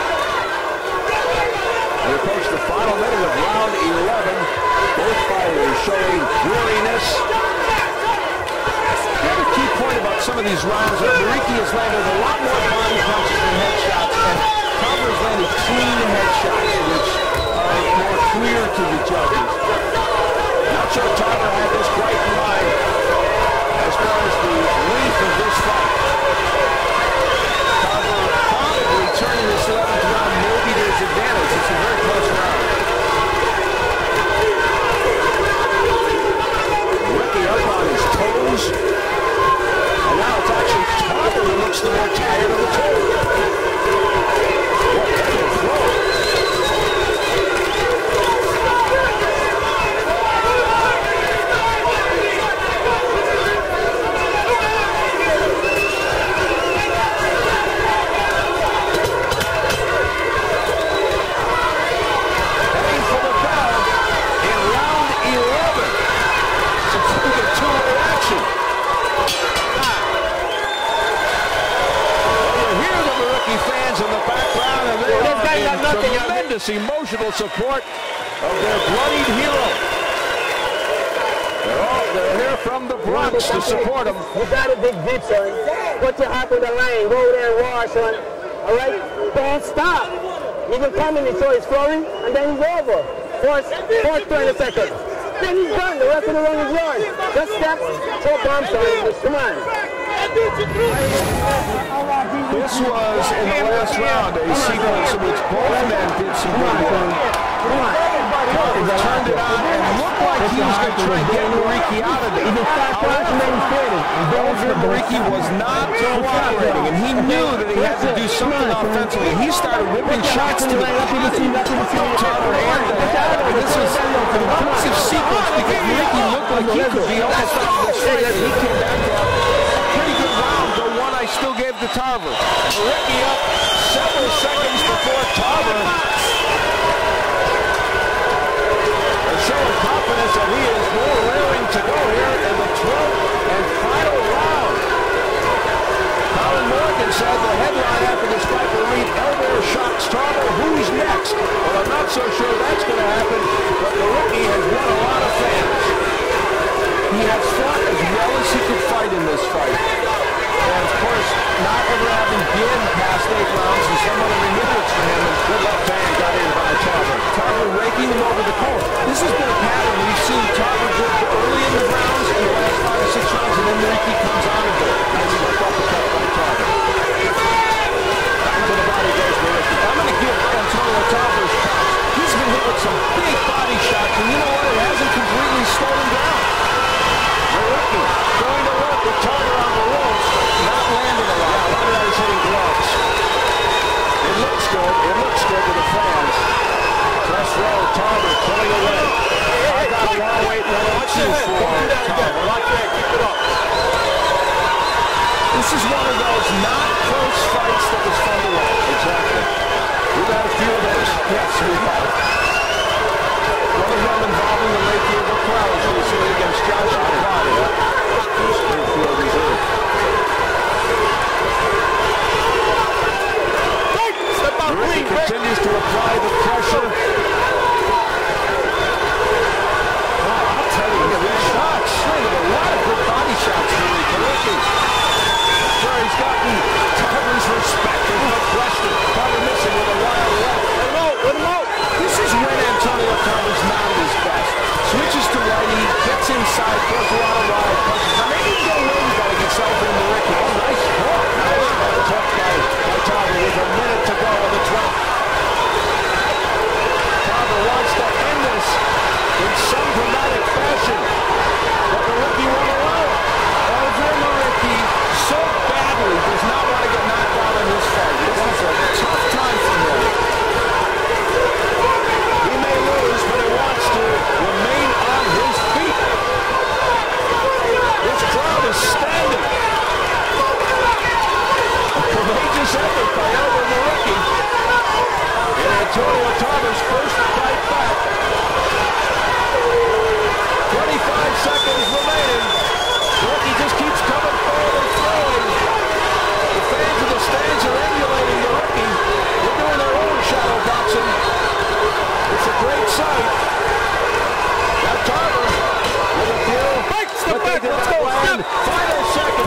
We approach the final minute of round 11. Both fighters showing weariness. The other key point about some of these rounds is Muriqi has landed a lot more body punches than headshots, and Tarver has landed clean headshots, which are more clear to the judges. Not sure Tarver had this quite in mind as far as the length of this fight. Tarver probably turning this 11th round maybe to his advantage. It's a very close round. Muriqi up on his toes. And now it's actually Tarver who looks the more tired of the two. What a throw. Heading for the bell in round 11. It's a pretty two-way action. You hear the Muriqi fans in the background, and they are in tremendous emotional support of their bloodied hero. They're here from the Bronx to support him. You got a big beat, son. Put your hop in the lane. Go there and war, son. All right? Don't stop. You can come in and show his flowing, and then he's over. Force 20 seconds. Then he's done. The rest of the run is yours. Just step, choke arm, son. Come on. This was, in the last round, a sequence in which both men did some good work. Tarver turned it on and looked like he was going to try and get Muriqi out of it. Elvir Muriqi was not cooperating, and he knew that he had to do something offensively. He started whipping shots to the Tarver and the head. I mean, this was an impressive sequence because Muriqi looked like he could be almost out of the straight, and he came back to a pretty good round, though one I still gave to Tarver. Muriqi up several seconds before Tarver. Showing confidence that he is more willing to go here in the 12th and final round. Colin Morgan said the headline after this fight will read, Elvir shocks Tarver, who's next? Well, I'm not so sure that's going to happen, but Muriqi has won a lot of fans. He has fought as well as he could fight in this fight. And of course, not ever having been past 8 rounds is somewhat of a hindrance for him, and good left hand got in by Tarver. Tarver raking him over the court. This has been a pattern. We've seen Tarver good early in the rounds, in the last 5 or 6 rounds, and then Muriqi comes on a bit. As he got uppercut by Tarver. Back to the body goes Muriqi. I'm going to give Antonio Tarver's props. He's been hit with some big body shots, and you know what? It hasn't completely slowed him down. Muriqi going to work with Tarver on the ropes, not landing a lot. A lot of that is hitting gloves. It looks good. It looks good to the fans. Press row, Tarver pulling away. I got a long wait for Tarver. Watch that. Keep it up. This is one of those not close fights that was fun to watch. Exactly. We've had a few of those. Yes, we have. One of them involving the late year of crowds recently against Josh Alvarez. Springfield Reserve. Muriqi continues to apply the pressure. I'll tell you, these shots, swinging a lot of good body shots for Muriqi. Sure, he's gotten Tarver's respect, there's no question. Tarver missing with a wild left. This is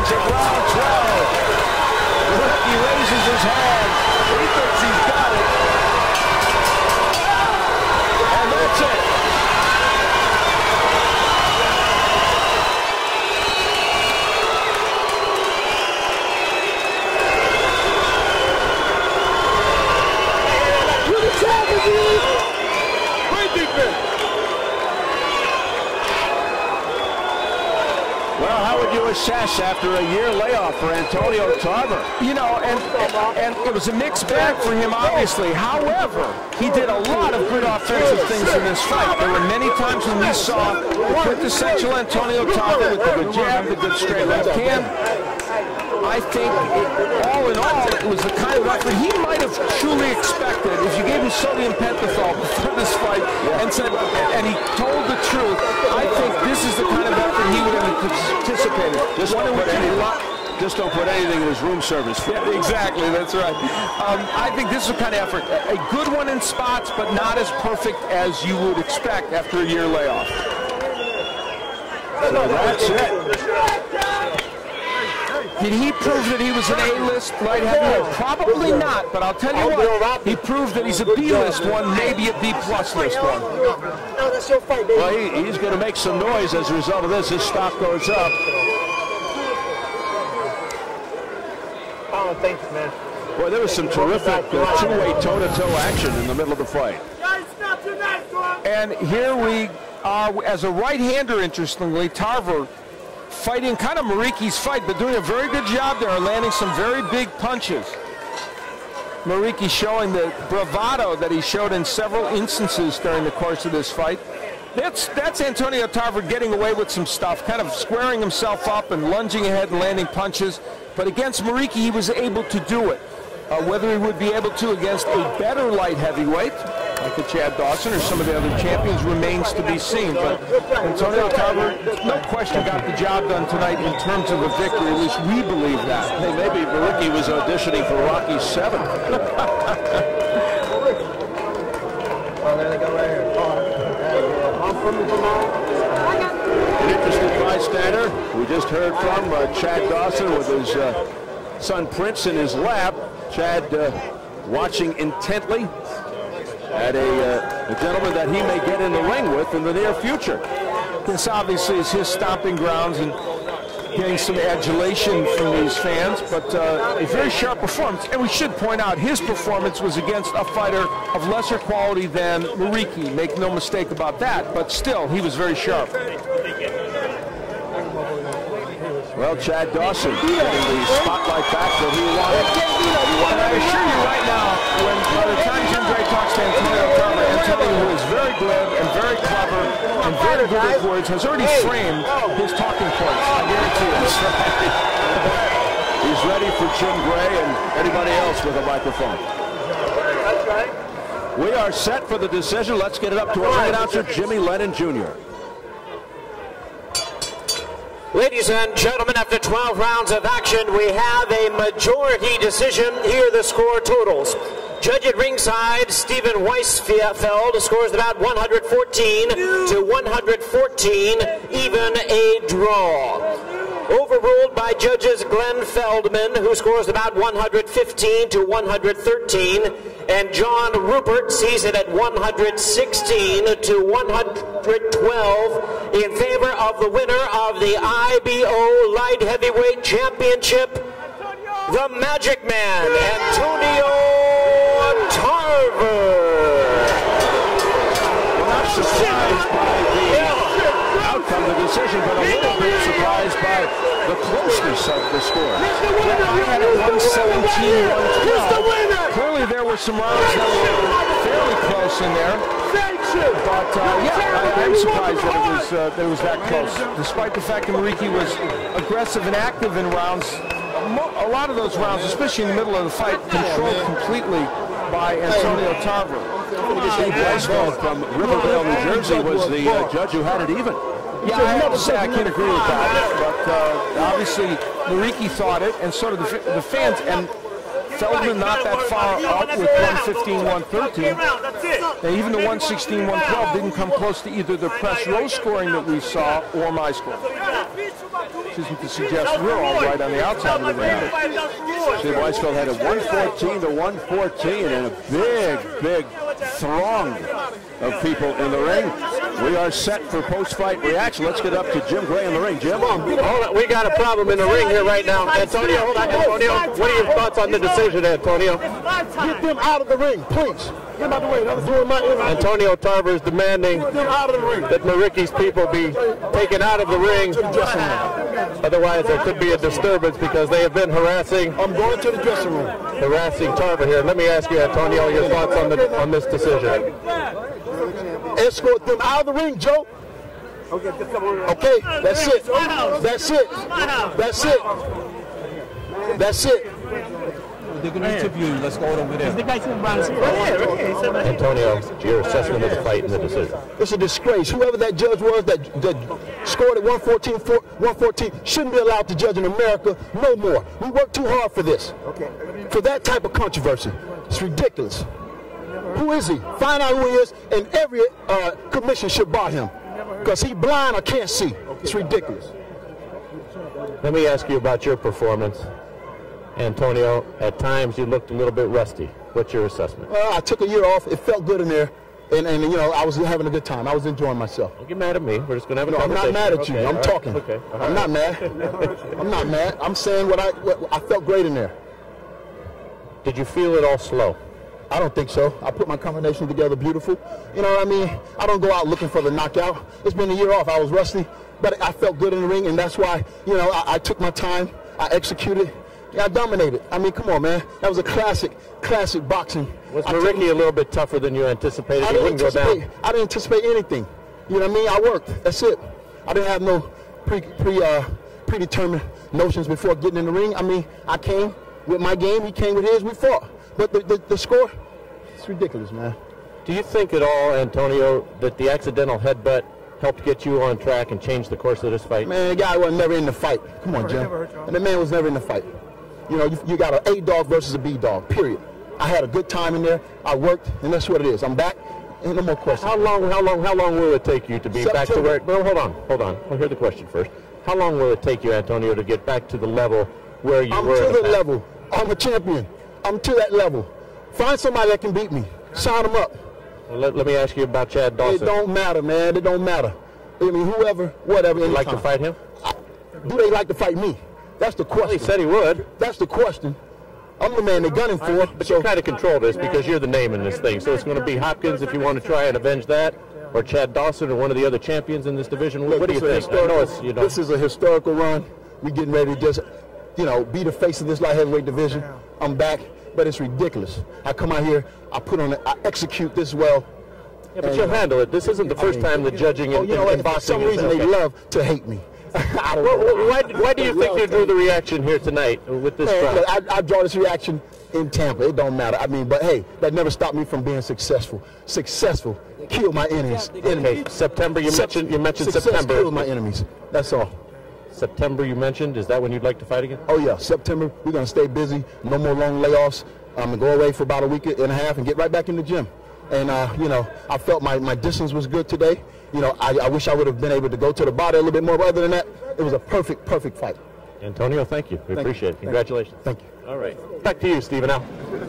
advantage of round 12. Muriqi raises his hand. He thinks he's got it. And that's it. Well, how would you assess after a year layoff for Antonio Tarver? You know, and it was a mixed bag for him, obviously. However, he did a lot of good offensive things in this fight. There were many times when we saw the quintessential Antonio Tarver with the good jab, the good straight left hand. I think, all in all, it was the kind of effort he might have truly expected if you gave him sodium pentothal before this fight and said, and he told the truth. I think this is the kind of effort he would have anticipated. Just don't put anything in his room service. Yeah, exactly, that's right. I think this is the kind of effort. A good one in spots, but not as perfect as you would expect after a year layoff. So that's it. Did he prove that he was an A-list light heavyweight? Probably not, but I'll tell you what, he proved that he's a B-list one, maybe a B-plus list one. Well, he's going to make some noise as a result of this. His stock goes up. Oh, thanks, man. Boy, there was some terrific two-way toe-to-toe action in the middle of the fight. And here we are, as a right-hander, interestingly, Tarver fighting kind of Muriqi's fight, but doing a very good job there, landing some very big punches. Muriqi showing the bravado that he showed in several instances during the course of this fight. That's Antonio Tarver getting away with some stuff, kind of squaring himself up and lunging ahead and landing punches. But against Muriqi, he was able to do it. Whether he would be able to against a better light heavyweight, like a Chad Dawson or some of the other champions, remains to be seen. But Antonio Tarver, no question, got the job done tonight in terms of a victory. At least we believe that. Hey, maybe Muriqi was auditioning for Rocky 7. An interesting bystander we just heard from Chad Dawson with his son Prince in his lap. Chad watching intently at a gentleman that he may get in the ring with in the near future. This obviously is his stomping grounds and getting some adulation from these fans, but a very sharp performance. And we should point out his performance was against a fighter of lesser quality than Muriqi. Make no mistake about that, but still, he was very sharp. Well, Chad Dawson getting the spotlight back that he wanted. And I assure you right now, when by the time Jim Gray talks to Antonio Tarver, Antonio, who is very glib and very clever and very good with words, has already framed his talking points. I guarantee you. That's right. He's ready for Jim Gray and anybody else with a microphone. That's right. We are set for the decision. Let's get it up to our ring announcer, Jimmy Lennon Jr. Ladies and gentlemen, after 12 rounds of action, we have a majority decision. Here are the score totals. Judge at ringside, Stephen Weisfeld, scores about 114 to 114, even a draw. Overruled by judges Glenn Feldman, who scores about 115 to 113, and John Rupert sees it at 116 to 112 in favor of the winner of the IBO Light Heavyweight Championship, the Magic Man, Antonio Tarver. We're not surprised by the outcome of the decision, but a little bit surprised by the closeness of the score. I had it 117, 112. Clearly there were some rounds that were fairly close in there. But yeah, I'm surprised that it was that close. Despite the fact that Muriqi was aggressive and active in rounds, a lot of those rounds, especially in the middle of the fight, controlled completely by Antonio Tarver. Steve Weisfeld from Riverdale, New Jersey was the judge who had it even. Yeah, I have to say I can't agree with that, but obviously Muriqi thought it, and so did the fans, and Feldman not that far up with 115, 113, and even the 116, 112 didn't come close to either the press row scoring that we saw or my score. seems to suggest we're all right on the outside of the ring. Steve Weisfeld had it 114 to 114, and a big throng of people in the ring. We are set for post-fight reaction. Let's get up to Jim Gray in the ring. Jim? Hold on. We got a problem in the ring here right now. Antonio, hold on. Antonio, what are your thoughts on the decision, Antonio? Get them out of the ring, please. Get out of the way. I'm doing my Antonio Tarver is demanding that Muriqi's people be taken out of the ring. Otherwise, there could be a disturbance because they have been harassing. I'm going to the dressing room. Harassing Tarver here. Let me ask you, Antonio, your thoughts on this decision. Escort them out of the ring, Joe. Okay, that's it. That's it. That's it. That's it. They're going to interview you. Let's go over there. Antonio, your assessment of the fight and the decision. It's a disgrace. Whoever that judge was that scored at 114 shouldn't be allowed to judge in America no more. We worked too hard for this. For that type of controversy. It's ridiculous. Who is he? Find out who he is, and every commission should bar him. Because he's blind or can't see. It's ridiculous. Let me ask you about your performance. Antonio, at times you looked a little bit rusty. What's your assessment? Well, I took a year off. It felt good in there. And you know, I was having a good time. I was enjoying myself. Don't get mad at me. We're just going to have a conversation. I'm not mad at you. I'm talking. Okay. I'm not mad. I'm not mad. I'm saying what I felt great in there. Did you feel it all slow? I don't think so. I put my combination together beautiful. You know what I mean? I don't go out looking for the knockout. It's been a year off. I was rusty, but I felt good in the ring, and that's why, you know, I took my time. I executed. Yeah, I dominated. I mean, come on, man. That was a classic boxing. Was Muriqi a little bit tougher than you anticipated? I didn't anticipate anything. You know what I mean? I worked. That's it. I didn't have no predetermined notions before getting in the ring. I mean, I came with my game. He came with his. We fought. But the score, it's ridiculous, man. Do you think at all, Antonio, that the accidental headbutt helped get you on track and change the course of this fight? Man, the guy was never in the fight. Come on, Jim. And the man was never in the fight. You know, you got an A dog versus a B dog, period. I had a good time in there. I worked, and that's what it is. I'm back. And no more questions. How long will it take you to be back to where? Well, hold on. I'll hear the question first. How long will it take you, Antonio, to get back to the level where you were? I'm to the level. I'm a champion. I'm to that level. Find somebody that can beat me. Sign them up. Well, let me ask you about Chad Dawson. It don't matter, man. It don't matter. I mean, whoever, whatever. Would you like to fight him? Do they like to fight me? That's the question. Well, he said he would. That's the question. I'm the man they're gunning for. But you kind of control this because you're the name in this thing. So it's going to be Hopkins if you want to try and avenge that, or Chad Dawson or one of the other champions in this division. Look, what do you think? This is a historical run. We're getting ready to just, you know, be the face of this light heavyweight division. I'm back, but it's ridiculous. I come out here, I execute this well. Yeah, but you'll handle it. This isn't the first time the judging in boxing. For some reason, they love to hate me. Why do you think you drew the reaction here tonight with this crowd? I draw this reaction in Tampa. It don't matter. I mean, but hey, that never stopped me from being successful. Successful. Kill my enemies. Okay, September. You mentioned September. Kill my enemies. That's all. September you mentioned. Is that when you'd like to fight again? Oh yeah, September. We're gonna stay busy. No more long layoffs. I'm gonna go away for about a week and a half and get right back in the gym. And you know, I felt my distance was good today. You know, I wish I would have been able to go to the body a little bit more, but other than that, it was a perfect fight. Antonio, thank you. We appreciate it. Congratulations. Thank you. All right. Back to you, Stephen. Now.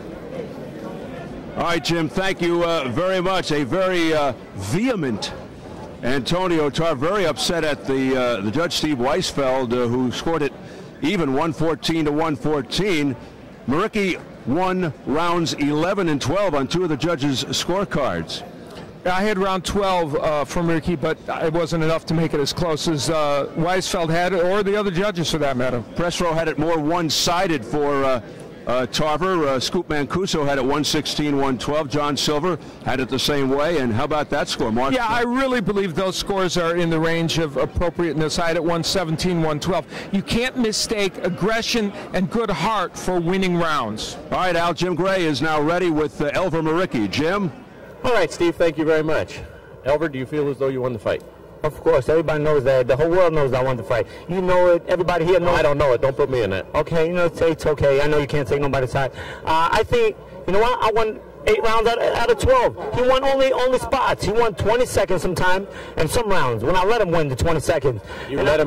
All right, Jim, thank you very much. A very vehement Antonio Tarver, very upset at the judge, Steve Weisfeld, who scored it even 114 to 114. Muriqi won rounds 11 and 12 on two of the judges' scorecards. I had round 12 from Muriqi, but it wasn't enough to make it as close as Weisfeld had, or the other judges for that matter. Press row had it more one-sided for Tarver. Scoop Mancuso had it 116-112. John Silver had it the same way. And how about that score, Mark? Yeah, I really believe those scores are in the range of appropriateness. I had it 117-112. You can't mistake aggression and good heart for winning rounds. All right, Al, Jim Gray is now ready with Elvir Muriqi. Jim? All right, Steve, thank you very much. Elvir, do you feel as though you won the fight? Of course, everybody knows that. The whole world knows I won the fight. You know it. Everybody here knows. I don't know it. Don't put me in it. Okay, you know, it's okay. I know you can't take nobody's side. I think, you know what? I won 8 rounds out of 12. He won only spots. He won 20 seconds sometime and some rounds when I let him win the 20 seconds. You let him win?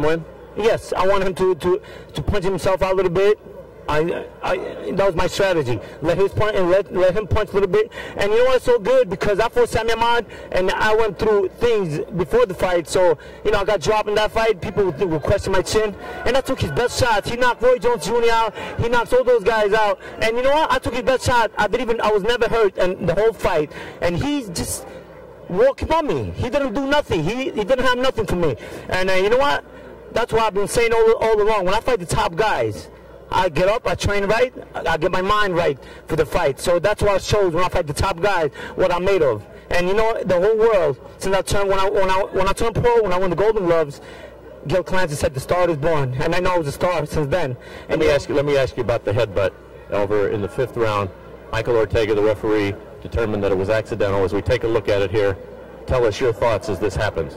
Yes, I want him to punch himself out a little bit. That was my strategy. Let him punch and let him punch a little bit. And you know what's so good? Because I fought Sami Ahmed, and I went through things before the fight. So, you know, I got dropped in that fight. People would question my chin. And I took his best shots. He knocked Roy Jones Jr. out. He knocked all those guys out. And you know what? I took his best shot. I was never hurt in the whole fight. And he's just walking on me. He didn't do nothing. He didn't have nothing for me. And you know what? That's what I've been saying all along. When I fight the top guys, I get up, I train right, I get my mind right for the fight. So that's what shows when I fight the top guys what I'm made of. And you know, the whole world, since I turned when I turned pro, when I won the Golden Gloves, Gil Clancy said the star is born, and I know I was a star since then. And let me ask you about the headbutt, Elvir. In the 5th round, Michael Ortega, the referee, determined that it was accidental. As we take a look at it here, tell us your thoughts as this happens.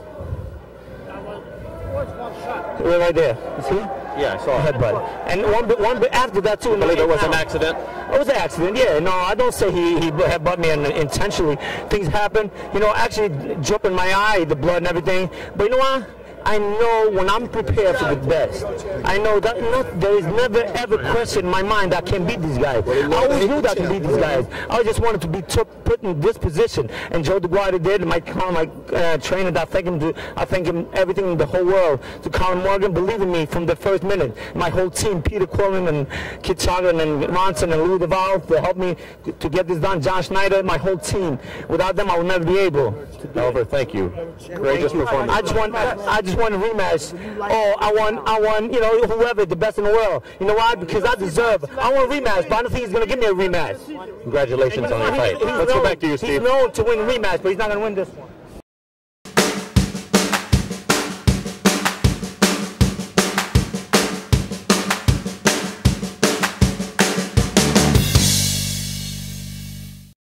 Right there, you see? Yeah, I saw a headbutt. And one bit after that too. You believe it was an accident? It was an accident, yeah. No, I don't say he headbutted me intentionally. Things happen. You know, actually drop in my eye, the blood and everything. But you know what? I know when I'm prepared for the best. I know that there is never ever question in my mind that I can beat these guys. I always knew that I can beat these guys. I just wanted to be put in this position. And Joe DeGuardi did, and my trainer that I thank him everything in the whole world. To Colin Morgan, believe in me from the first minute. My whole team, Peter Quillen and Kit Chagan and Ronson and Louis Duval, to help me to get this done. John Schneider, my whole team. Without them, I would never be able. Elvir, thank you. Courageous performance. I just want a rematch. Oh, I want, you know, whoever, the best in the world. You know why? Because I deserve. I want a rematch, but I don't think he's going to give me a rematch. Congratulations on your fight. Let's go back to you, Steve. He's known to win a rematch, but he's not going to win this one.